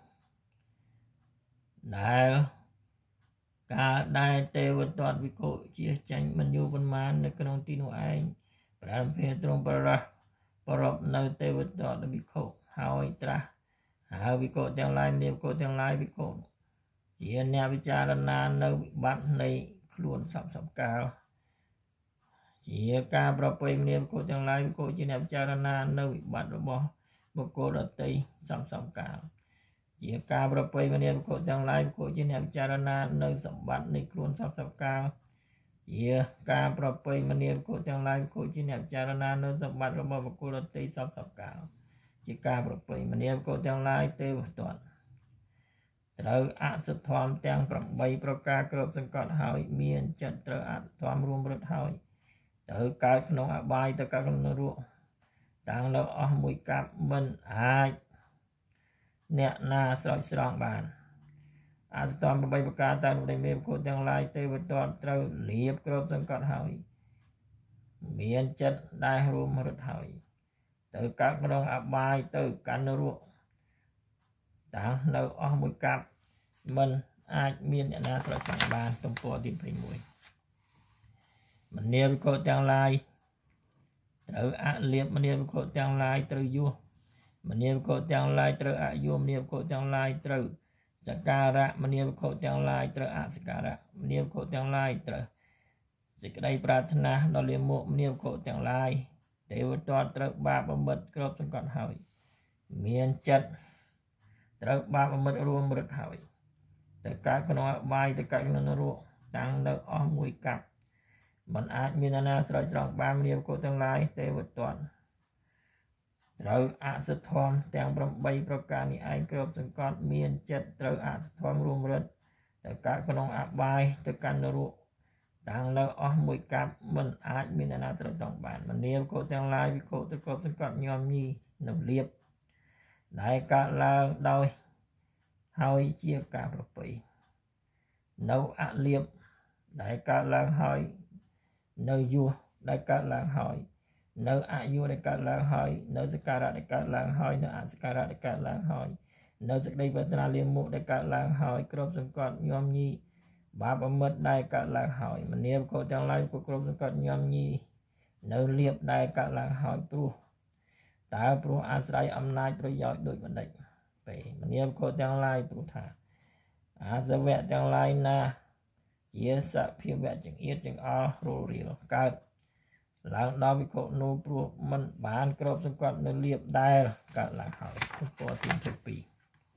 ដែលការដែលទេវទត្តវិកុជាចាញ់មិនយូរប៉ុន្មាននៅក្នុងទីនោះឯងព្រះភិយទ្រង់ប្ររះប្រពនៅទេវទត្តវិកុហើយត្រាស់ហៅវិកុទាំងឡាយនាមវិកុទាំងឡាយវិកុជាអ្នកពិចារណានៅវិបត្តិនៃខ្លួនសពសពកាលជាការប្រពៃនាមវិកុទាំងឡាយវិកុជាអ្នកពិចារណានៅវិបត្តិរបស់បុគ្គលដទៃសពសពកាលជាការប្រពៃនាមវិកុទាំងឡាយវិកុជាអ្នកពិចារណានៅសម្បត្តិនៃខ្លួនសពសពកាលជាការប្រពៃនាមវិកុទាំងឡាយវិកុជាអ្នកពិចារណានៅសម្បត្តិរបស់បុគ្គលដទៃសពសពកាលជាការប្រពៃនាមវិកុទាំងឡាយទេវទត្តត្រូវអសធម្មទាំងប្រាំបីប្រការគ្របសង្កត់ហើយមានចិត្តត្រូវអសធម្មរួមរត់ហើយទៅកើតក្នុងអបាយទៅកើតក្នុងនរកតាំងនៅអស់មួយកាប់មិនអាចអ្នកណាស្រោចស្រង់បានអសធម្មប្រាំបីប្រការតាមដែលមានបុគ្គលទាំងឡាយទេវទត្តត្រូវលៀបគ្របសង្កត់ហើយមានចិត្តដែលរួមរត់ហើយទៅកើតក្នុងអបាយទៅកាន់នរកតាំងនៅអស់មួយកាប់មិនអាចមានអ្នកណាស្រោចស្រង់បានទំព័រទីยี่สิบเอ็ดមនាវិកុទាំងឡាយត្រូវអលៀបមនាវិកុទាំងឡាយត្រូវយោមនាវិកុទាំងឡាយត្រូវអយោមនាវិកុទាំងឡាយត្រូវសក្ការៈមនាវិកុទាំងឡាយត្រូវអសក្ការៈមនាវិកុទាំងឡាយត្រូវសេចក្តីប្រាថ្នាដល់លាមកមនាវិកុទាំងឡាយទេវទត្តត្រូវបាបបំិតគ្របសង្កត់ហើយមានចិត្តត្រូវបាបបំិតរួមរត់ហើយទៅកើតក្នុងអបាយទៅកើតក្នុងនរកតាំងនៅអស់មួយកាប់មិនអាចមានអាណាស្រោចស្រង់បានមនាវិកុទាំងឡាយទេវទត្តត្រូវអសធម្មទាំងប្រាំបីប្រការនេះឯងគ្របសង្កត់មានចិត្តត្រូវអសធម្មរួមរត់ទៅកើតក្នុងអបាយទៅកាន់នរកតាំងនៅអស់មួយកាប់មិនអាចមានអាណាស្រោចស្រង់បានមនាវិកុទាំងឡាយវិកុទៅគ្របសង្កត់ញោមញីនៅលៀបដែលកើតឡើងដោយហើយជាការប្រពៃនៅអលៀបដែលកើតឡើងហើយនៅយោដែលកើតឡើងហើយនៅអយោដែលកើតឡើងហើយនៅសក្ការៈដែលកើតឡើងហើយនៅអសក្ការៈដែលកើតឡើងហើយនៅសេចក្តីប្រាថ្នាលាមកដែលកើតឡើងហើយគ្របសង្កត់ញោមញីបាបអមិតដែលកើតឡើងហើយមនាវិកុទាំងឡាយក៏គ្របសង្កត់ញោមញីនៅលៀបដែលកើតឡើងហើយព្រោះតើព្រោះអាស្រ័យអំណាចប្រយោជន៍ដូចបណ្ឌិតពេលមនាវិកុទាំងឡាយព្រោះថាអាសវៈទាំងឡាយណាជាសភាវៈចង្អៀតចង្អល់រលរៀលកើតឡើងដល់វិកុនោះព្រោះមិនបានគ្របសង្កត់នៅលៀបដែលកើតឡើងហើយទំព័រទីยี่สิบสอง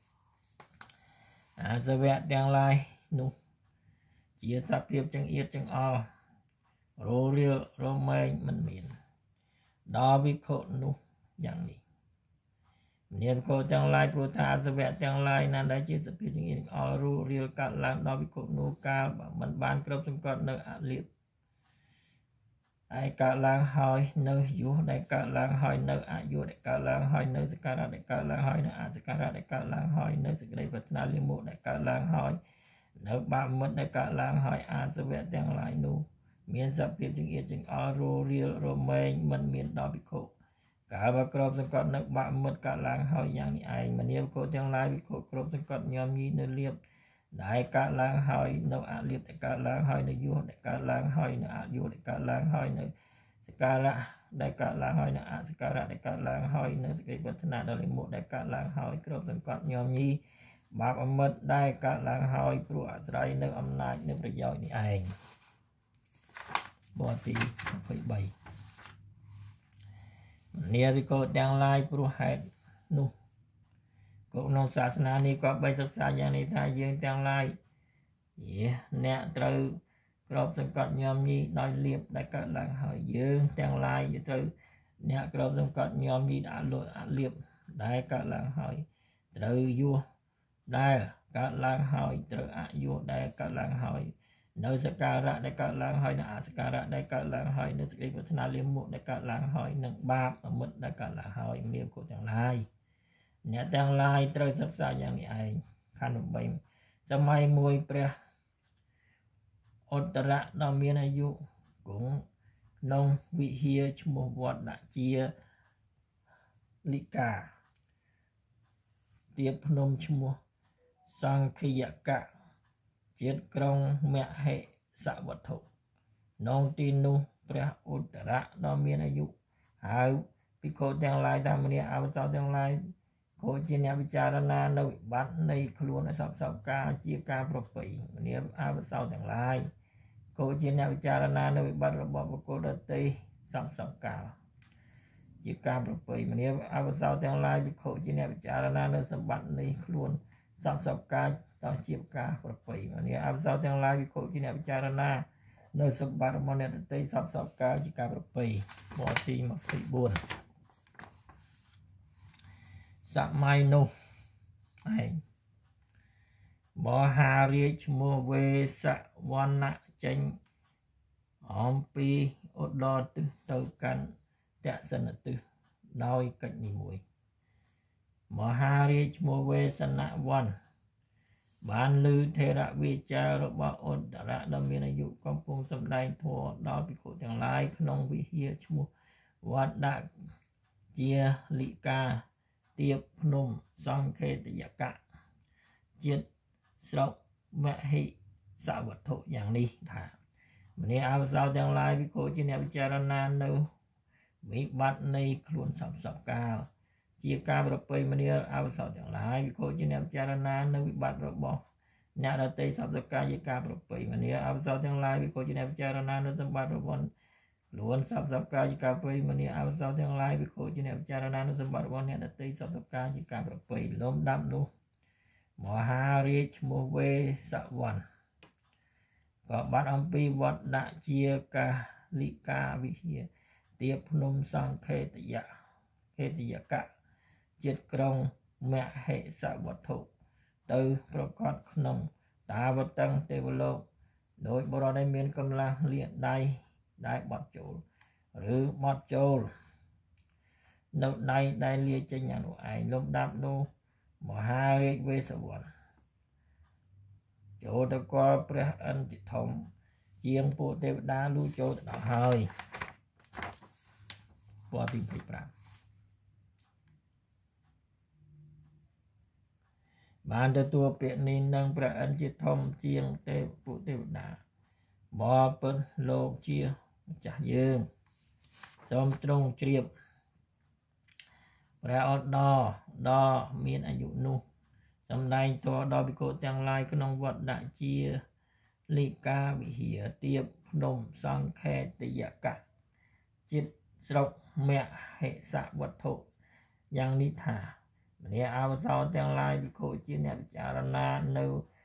អាសវៈទាំងឡាយនោះជាសភាពចង្អៀតចង្អល់រលរៀលរមែងមិនមានដល់វិកុនោះយ៉ាងនេះមានវិកុទាំងឡាយព្រោះថាអាសវៈទាំងឡាយណាដែលជាសភាពចង្អៀតចង្អល់រលរៀលកើតឡើងដល់វិកុនោះកាលមិនបានគ្របសង្កត់នៅអលៀបឯកើតឡើងហើយនៅយុះដែលកើតឡើងហើយនៅអយុះដែលកើតឡើងហើយនៅសក្ការៈដែលកើតឡើងហើយនៅអសក្ការៈដែលកើតឡើងហើយនៅសេចក្តីប្រាថ្នាលាមកដែលកើតឡើងហើយនៅបាបមិត្តដែលកើតឡើងហើយអាសវៈទាំងឡាយនោះមានសភាពចង្អៀតចង្អល់រលរៀលរមែងមិនមានដល់ភិក្ខុកាលបើគ្របសង្កត់នៅបាបមិត្តកើតឡើងហើយយ៉ាងនេះឯងមនាវិកុទាំងឡាយភិក្ខុគ្របសង្កត់ញោមញីនៅលៀបដែលកើតឡើងហើយនៅអលៀបដែលកើតឡើងហើយនៅយុះដែលកើតឡើងហើយនៅអយុះដែលកើតឡើងហើយនៅសក្ការៈដែលកើតឡើងហើយនៅអសក្ការៈដែលកើតឡើងហើយនៅសេចក្តីប្រាថ្នាដល់លាមកដែលកើតឡើងហើយគ្របសង្កត់ញោមញីបាបអមិតដែលកើតឡើងហើយព្រោះអាស្រ័យនៅអំណាចនៃប្រយោជន៍នេះឯងបទទីยี่สิบสามនាវិកោទាំងឡាយព្រោះហេតុនោះក៏ក្នុងសាសនានេះក៏បីសិក្សាយ៉ាងនេះថាយើងទាំងឡាយអ្នកត្រូវក្របសង្កត់ញោមញីដោយលៀបដែលកើតឡើងហើយយើងទាំងឡាយត្រូវអ្នកក្របសង្កត់ញោមញីដាក់លក់លៀបដែលកើតឡើងហើយត្រូវយោដែលកើតឡើងហើយត្រូវអយោដែលកើតឡើងហើយនៅសក្ការៈដែលកើតឡើងហើយនៅអសក្ការៈដែលកើតឡើងហើយនៅសេចក្តីប្រាថ្នាលាមកដែលកើតឡើងហើយនឹងបាបអមិតដែលកើតឡើងហើយមានគុណទាំងឡាយអ្នកទាំងឡាយត្រូវសិក្សាយ៉ាងនេះឯងខណ្ឌបីសម័យមួយព្រះឧត្តរៈដ៏មានអាយុគង់ក្នុងវិហារឈ្មោះវត្តដាក់ជាលិកាទៀបភ្នំឈ្មោះសង្ឃយកៈជាតិក្រុងមហិសវត្ថុក្នុងទីនោះព្រះឧត្តរៈដ៏មានអាយុហៅភិក្ខុទាំងឡាយតាមនាអវសោទាំងឡាយក៏ជាអ្នកពិចារណានៅវិបត្តិនៃខ្លួនឲ្យសពសពការជាការប្រពៃនាអវសោទាំងឡាយក៏ជាអ្នកពិចារណានៅវិបត្តិរបស់បុគ្គលដទៃសពសពការជាការប្រពៃនាអវសោទាំងឡាយភិក្ខុជាអ្នកពិចារណានៅសម្បត្តិនៃខ្លួនសពសពការតោះជាការប្រពៃនាអវសោទាំងឡាយភិក្ខុជាអ្នកពិចារណានៅសម្បត្តិរបស់អ្នកដទៃសពសពការជាការប្រពៃបទទីยี่สิบสี่សម័យនោះឯងមហារាជឈ្មោះវេសវណ្ណៈចេញអំពីឧត្តរទិសទៅកាន់ទក្សិណទិសដោយកិច្ចនេះមួយមហារាជឈ្មោះវេសនវណ្ណបានឮថេរវាចារបស់ឧត្តរៈដ៏មានអាយុកំពុងសម្ដែងធម៌ដល់ភិក្ខុទាំងឡាយក្នុងវិហារឈ្មោះវត្តដាក់ជាលិកាទៀបភ្នំសង្ឃេតយកៈជាតិស្រុកមហិសវត្ថុយ៉ាងនេះថាមនាអវសោទាំងឡាយភិក្ខុជាអ្នកពិចារណានៅវិបត្តិនៃខ្លួនសពសពកាលជាការប្រពៃមនាអវសោទាំងឡាយភិក្ខុជាអ្នកពិចារណានៅវិបត្តិរបស់អ្នកដទៃសពសពកាលជាការប្រពៃមនាអវសោទាំងឡាយភិក្ខុជាអ្នកពិចារណានៅសម្បត្តិរបស់ខ្លួនសពសពកាលជាការប្រពៃមនាអវសោទាំងឡាយភិក្ខុជាអ្នកពិចារណានៅសម្បត្តិរបស់អ្នកដទៃសពសពកាលជាការប្រពៃលំដាប់នោះមហារាជឈ្មោះវេសវណ្ណក៏បាត់អំពីវត្តដាក់ជាកាលិកាវិហារទៀបភ្នំសង្ឃេតយកៈហេតយកៈជាតិក្រុងមហិសវត្ថុទៅប្រកាសក្នុងតាវតឹងទេវលោកដោយបរិយាមានកម្លាំងលាដៃដែលបត់ចូលឬបត់ចូលនៅដៃដែលលាចេញយ៉ាងនោះឯងលំដាប់នោះមហារាជវេសវណ្ណចូលទៅគាល់ព្រះឥន្ទធំជាងពួកទេវតាលូចូលទៅដល់ហើយពណ៌ទីยี่สิบห้าបានទទួលពាក្យនេះនឹងព្រះឥន្ទជាធំជាងទេវពួកទេវតាបបិទ្ធលោកជាម្ចាស់យើងសូមទ្រង់ជ្រាបព្រះឧត្តរដ៏មានអាយុនោះសម្ដែងធម៌ដល់ភិក្ខុទាំងឡាយក្នុងវត្តដាក់ជាលិកាវិហារទៀបភ្នំសង្ឃេតយកៈជាតិស្រុកមហិសវត្ថុយ៉ាងនេះថាមនាអវសោទាំងឡាយភិក្ខុជាអ្នកពិចារណានៅ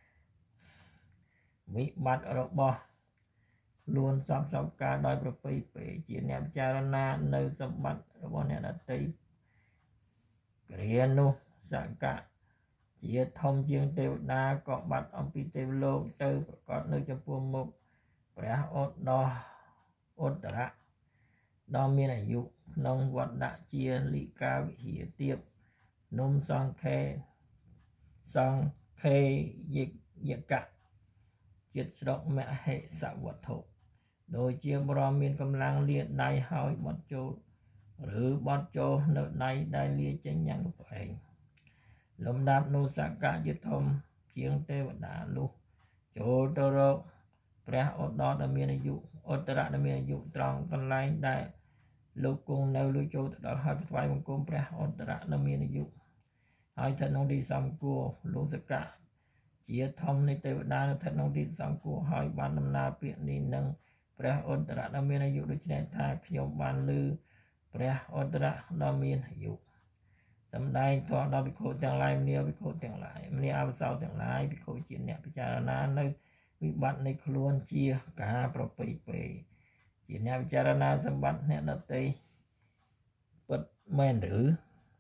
វិបត្តិរបស់ខ្លួនសពសពការដោយប្រពៃពេជាអ្នកពិចារណានៅសម្បត្តិរបស់អ្នកដទៃគ្រានោះសកៈជាធំជាងទេវតាក៏បាត់អំពីទេវលោកទៅប្រកាសនៅចំពោះមុខព្រះឧត្តរឧត្តរៈដ៏មានអាយុក្នុងវត្តដាក់ជាលិកាវិហារទៀបភ្នំសង្ឃេសង្ឃេយកៈជាតិស្រុកមហិសវត្ថុដោយជាបរិយាមានកម្លាំងលាដៃហើយបត់ចូលឬបត់ចូលនៅដៃដែលលាចេញយ៉ាងនោះឯងលំដាប់នោះសកៈជាធំជាងទេវតាលុះចូលទៅរកព្រះឧត្តរដ៏មានអាយុឧត្តរៈដ៏មានអាយុត្រង់កន្លែងដែលលោកគង់នៅលុះចូលទៅដល់ហើយថ្វាយបង្គំព្រះឧត្តរៈដ៏មានអាយុហើយthật nông đi xong cua lũ sơ cả chia thông này tây đa thật nông đi xong cua hỏi ban năm na viện đi nâng pre ôn tara đam miên ayu đối trên tha khiom ban lư pre ôn tara đam miên ayu tầm đây thọ đau bị khổ chẳng lại miêu bị khổ chẳng lại miêu áo sau chẳng lại bị khổ chuyện nhẹ bị chả na nơi bị bắt này luôn chia cả pro pei pei chuyện nhẹ bị chả na sắm bắt nhẹ đặt tây bật men rử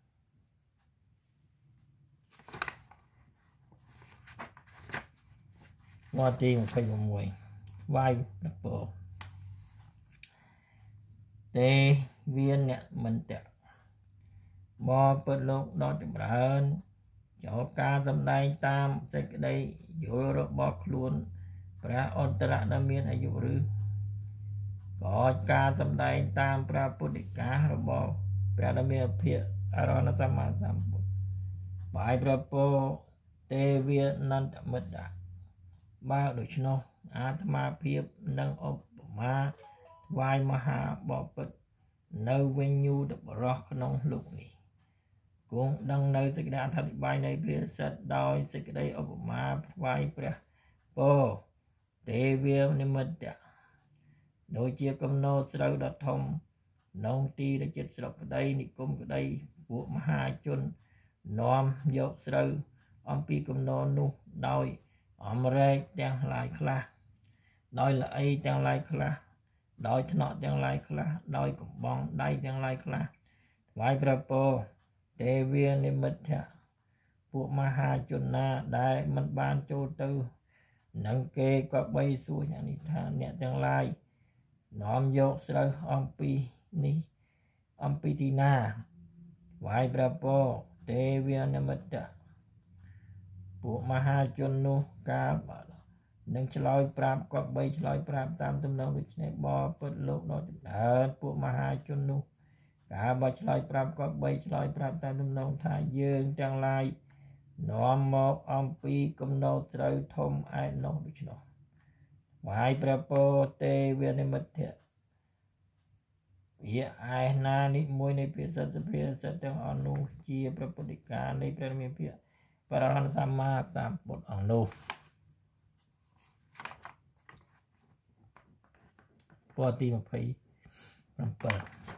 ngõ tiền phải một mùi vai đặc bộ tê viên nhẹ mình tẹt bò bật lục đó chụp rợn cho ca dâm đai tam sẽ cái đây vô rồi bò luôn pra ôn tara đam miên hay dụ rư có ca dâm đai tam pra pudika rồi bò pra đam miên phía arona sama sam bài pra po tê viên nan mật đã ba đội snow atma phiếp nâng ốp ma vai maha bò bật nơi bên nhu được rock nông lục này cũng đang nơi sự đa thật bài này phía sát đôi sự đây ở ma vai pre po tê viêm niệm mật đôi chia công nô sâu đặt thông nông ti đã chết sọc đây nị cung cái đây của ma chun nom dọc sâu ông pi công nô nu đôi ông rê đang lại kla đôi là ai đang lại kla đôi nọ đang lại kla đôi cũng bong đây đang lại kla vai pre po tê viên niệm mật bộ maha chuna đại mình ban châu tư nâng kê có bay xuôi nhà ní tha nhẹ tương lai nóm dốc sơ ông pi ní ông pi tina vai brapo tê viên niệm mật bộ maha chunu ca nâng chloi prap có bay chloi prap tam tâm nông được này bò bật lục nó đợt bộ maha chunu cả ba chloi prap có bay chloi prap tam tâm nông tha dương tương lai nóm một ông pi công nô trời thông ai nô được nó vai prapo tê viên niệm mật Ia ai na ni mui ni pisa sepia teng anu chia prapodika ni premi pia parahan sama samput anu poti một phẩy năm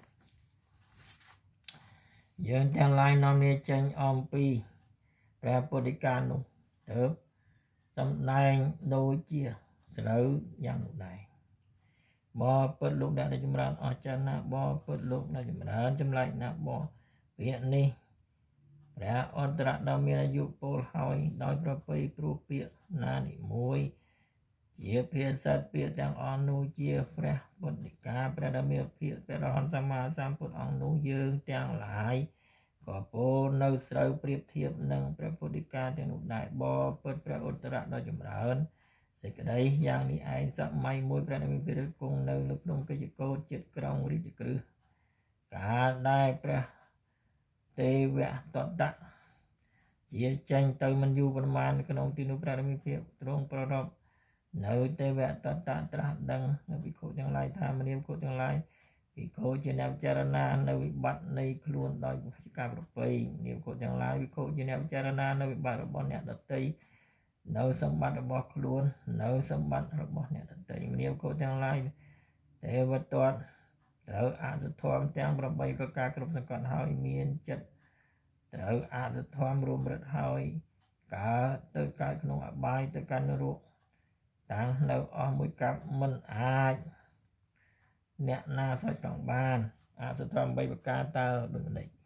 dươngទាំងឡាយនាំគ្នាចេញអំពីព្រះពុទ្ធិកានោះទៅសម្ដែងដូចជាស្រូវយ៉ាងនោះដែរបបិទ្ធលោកអ្នកចម្រើនអស្ចារ្យណាស់បបិទ្ធលោកអ្នកចម្រើនចម្លែកណាស់បពាក្យនេះព្រះអន្តរដ៏មានអាយុពលហើយដោយប្រពៃព្រោះពាក្យណានីមួយជាភាសាពាក្យទាំងអស់នោះជាព្រះពុទ្ធិកាព្រះដ៏មានភាពព្រះរហន្តសម្មាសម្ពុទ្ធអង្គនោះយើងទាំងឡាយក៏ពោលនៅស្រូវប្រៀបធៀបនឹងព្រះពុទ្ធិកាទាំងនោះដែរបបិទ្ធព្រះឧត្តរដ៏ចម្រើនសេចក្តីយ៉ាងនេះឯងសម័យមួយព្រះនិមិត្តព្រះគង់នៅនៅក្នុងកិច្ចកោជចិត្តក្រុងរាជក្រឹសកាលដែលព្រះទេវតតៈជាចេញទៅមិនយូរប៉ុន្មានក្នុងទីនោះព្រះនិមិត្តព្រះទ្រង់ប្ររពនៅទេវតតៈត្រាស់ដឹងនៅវិខុទាំងឡាយថាមនាមខុទាំងឡាយវិខុជាអ្នកពិចារណានៅវិបត្តិនៃខ្លួនដោយការប្រពៃនាមខុទាំងឡាយវិខុជាអ្នកពិចារណានៅវិបត្តិរបស់អ្នកដទៃនៅសម្បត្តិរបស់ខ្លួននៅសម្បត្តិរបស់អ្នកដទៃនាមខុទាំងឡាយទេវតតត្រូវអសធម្មទាំងប្រាំបីប្រការគ្រប់សង្កត់ហើយមានចិត្តត្រូវអសធម្មរួមរិទ្ធហើយកើតទៅកើតក្នុងអបាយទៅកាន់នរកតាំងនៅអស់មួយកាប់មិនអាចអ្នកណាសោចង់បានអសធម្មបីប្រការតើដូចម្ដេច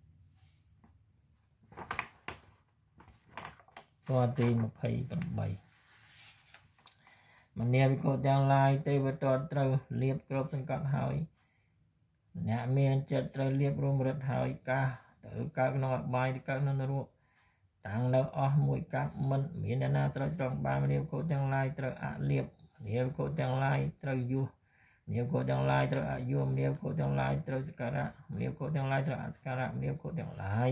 តទីยี่สิบแปดមនាវិខុទាំងឡាយទេវតតត្រូវលៀបគ្រប់សង្កត់ហើយអ្នកមានចិត្តត្រូវលៀបរួមរិទ្ធហើយកាសទៅកើតក្នុងអបាយទៅកើតក្នុងនរកតាំងនៅអស់មួយកាប់មិនមានអ្នកណាត្រូវត្រង់បានមនាវិខុទាំងឡាយត្រូវអលៀបមនាវិខុទាំងឡាយត្រូវយុះមនាវិខុទាំងឡាយត្រូវអយុះមនាវិខុទាំងឡាយត្រូវសក្ការៈមនាវិខុទាំងឡាយត្រូវអសក្ការៈមនាវិខុទាំងឡាយ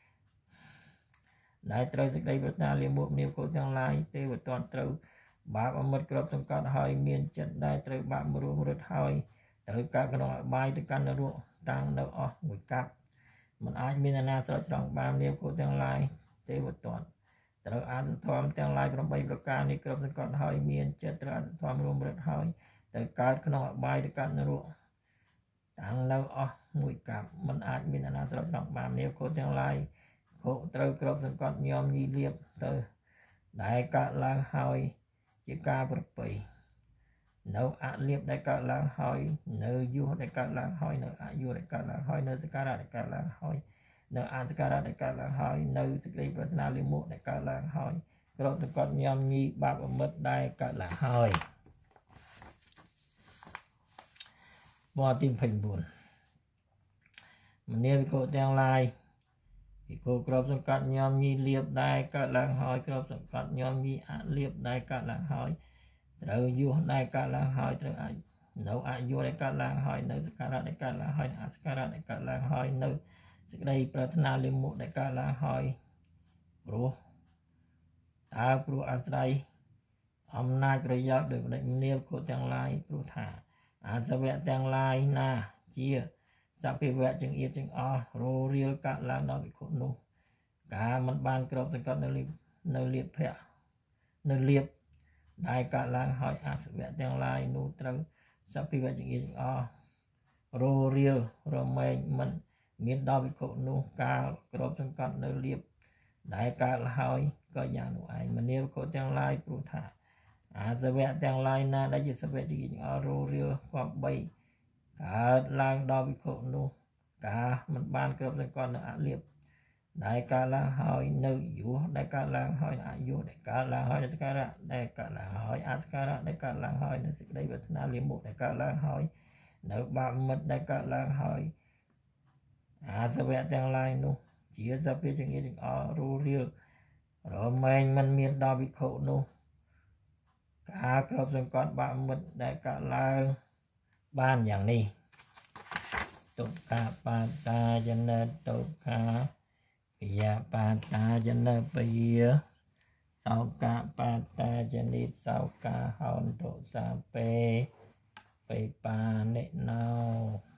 ដែលត្រូវសេចក្តីប្រាថ្នាលាមកមនាវិខុទាំងឡាយទេវតតត្រូវបាបអមិតគ្រប់សង្កត់ហើយមានចិត្តដែលត្រូវបាបរួមរត់ហើយទៅកើតក្នុងអបាយទៅកាន់នរកតាំងនៅអស់មួយកាប់มันអាចមានអាណាស្រោចស្រង់បាននាមគោទាំងឡាយទេវទត្តត្រូវអានធម្មទាំងឡាយ8ប្រការនេះគ្រប់សង្កត់ហើយមានចិត្តត្រូវអានធម្មរួមរិទ្ធហើយទៅកើតក្នុងអបាយទៅកើតនរកតាំងនៅអស់មួយកាប់มันអាចមានអាណាស្រោចស្រង់បាននាមគោទាំងឡាយគោត្រូវគ្រប់សង្កត់ញោមញីលៀបទៅដែលកើតឡើងហើយជាការប្រពៃនៅអលៀបដែលកើតឡើងហើយនៅយុះដែលកើតឡើងហើយនៅអយុះដែលកើតឡើងហើយនៅសការៈដែលកើតឡើងហើយនៅអសការៈដែលកើតឡើងហើយនៅសេចក្តីប្រាថ្នាលាមកដែលកើតឡើងហើយគ្រប់សង្កត់ញោមញីបាបអមិតដែលកើតឡើងហើយបទទីยี่สิบสี่មនាវិកុទាំងឡាយវិកុគ្រប់សង្កត់ញោមញីលៀបដែលកើតឡើងហើយគ្រប់សង្កត់ញោមញីអលៀបដែលកើតឡើងហើយត្រូវយុះដែលកើតឡើងហើយត្រូវអាចនៅអយុះដែលកើតឡើងហើយនៅសការៈដែលកើតឡើងហើយអសការៈដែលកើតឡើងហើយនៅសេចក្តីប្រាថ្នាលាមកដែលកើតឡើងហើយព្រោះតើព្រោះអាស្រ័យអំណាចប្រយោជន៍ដោយបដិមនាលគោទាំងឡាយព្រោះថាអាសវៈទាំងឡាយណាជាសភិវៈចង្អៀតចង្អល់រោរៀលកើតឡើងដល់វិខុនោះការមិនបានក្របសង្កត់នៅលៀបនៅលៀបភៈនៅលៀបដែលកើតឡើងហើយអាសវៈទាំងឡាយនោះត្រូវសភិវៈចង្អៀតចង្អល់រោរៀលរមែងមិនមានដល់វិខុនោះការក្របសង្កត់នៅលៀបដែលកើតហើយក៏យ៉ាងនោះឯងមនាវិខុទាំងឡាយព្រោះថាអាសវៈទាំងឡាយណាដែលជាសភិវៈចង្អៀតចង្អល់រោរៀលគប្បីកើតឡើងដល់វិខុនោះការមិនបានក្របសង្កត់នៅអលៀបដែលកើតឡើងហើយនៅយុះដែលកើតឡើងហើយអយុះដែលកើតឡើងហើយសការៈដែលកើតឡើងហើយអសការៈដែលកើតឡើងហើយនៅសេចក្តីប្រាថ្នាលាមកដែលកើតឡើងហើយនៅបាបមិត្តដែលកើតឡើងហើយអាសវៈទាំងឡាយនោះជាសភិវៈចង្អៀតចង្អល់រੂរៀលរមែងមិនមានដល់វិខុនោះការក្របសង្កត់បាបមិត្តដែលកើតឡើងបានយ៉ាងនេះទុក្ខបាតាយនៈទុក្ខាពិយបាតាយនៈពយាសោកបាតាយនិសោកាហន្តុសាពេបេបានិណោ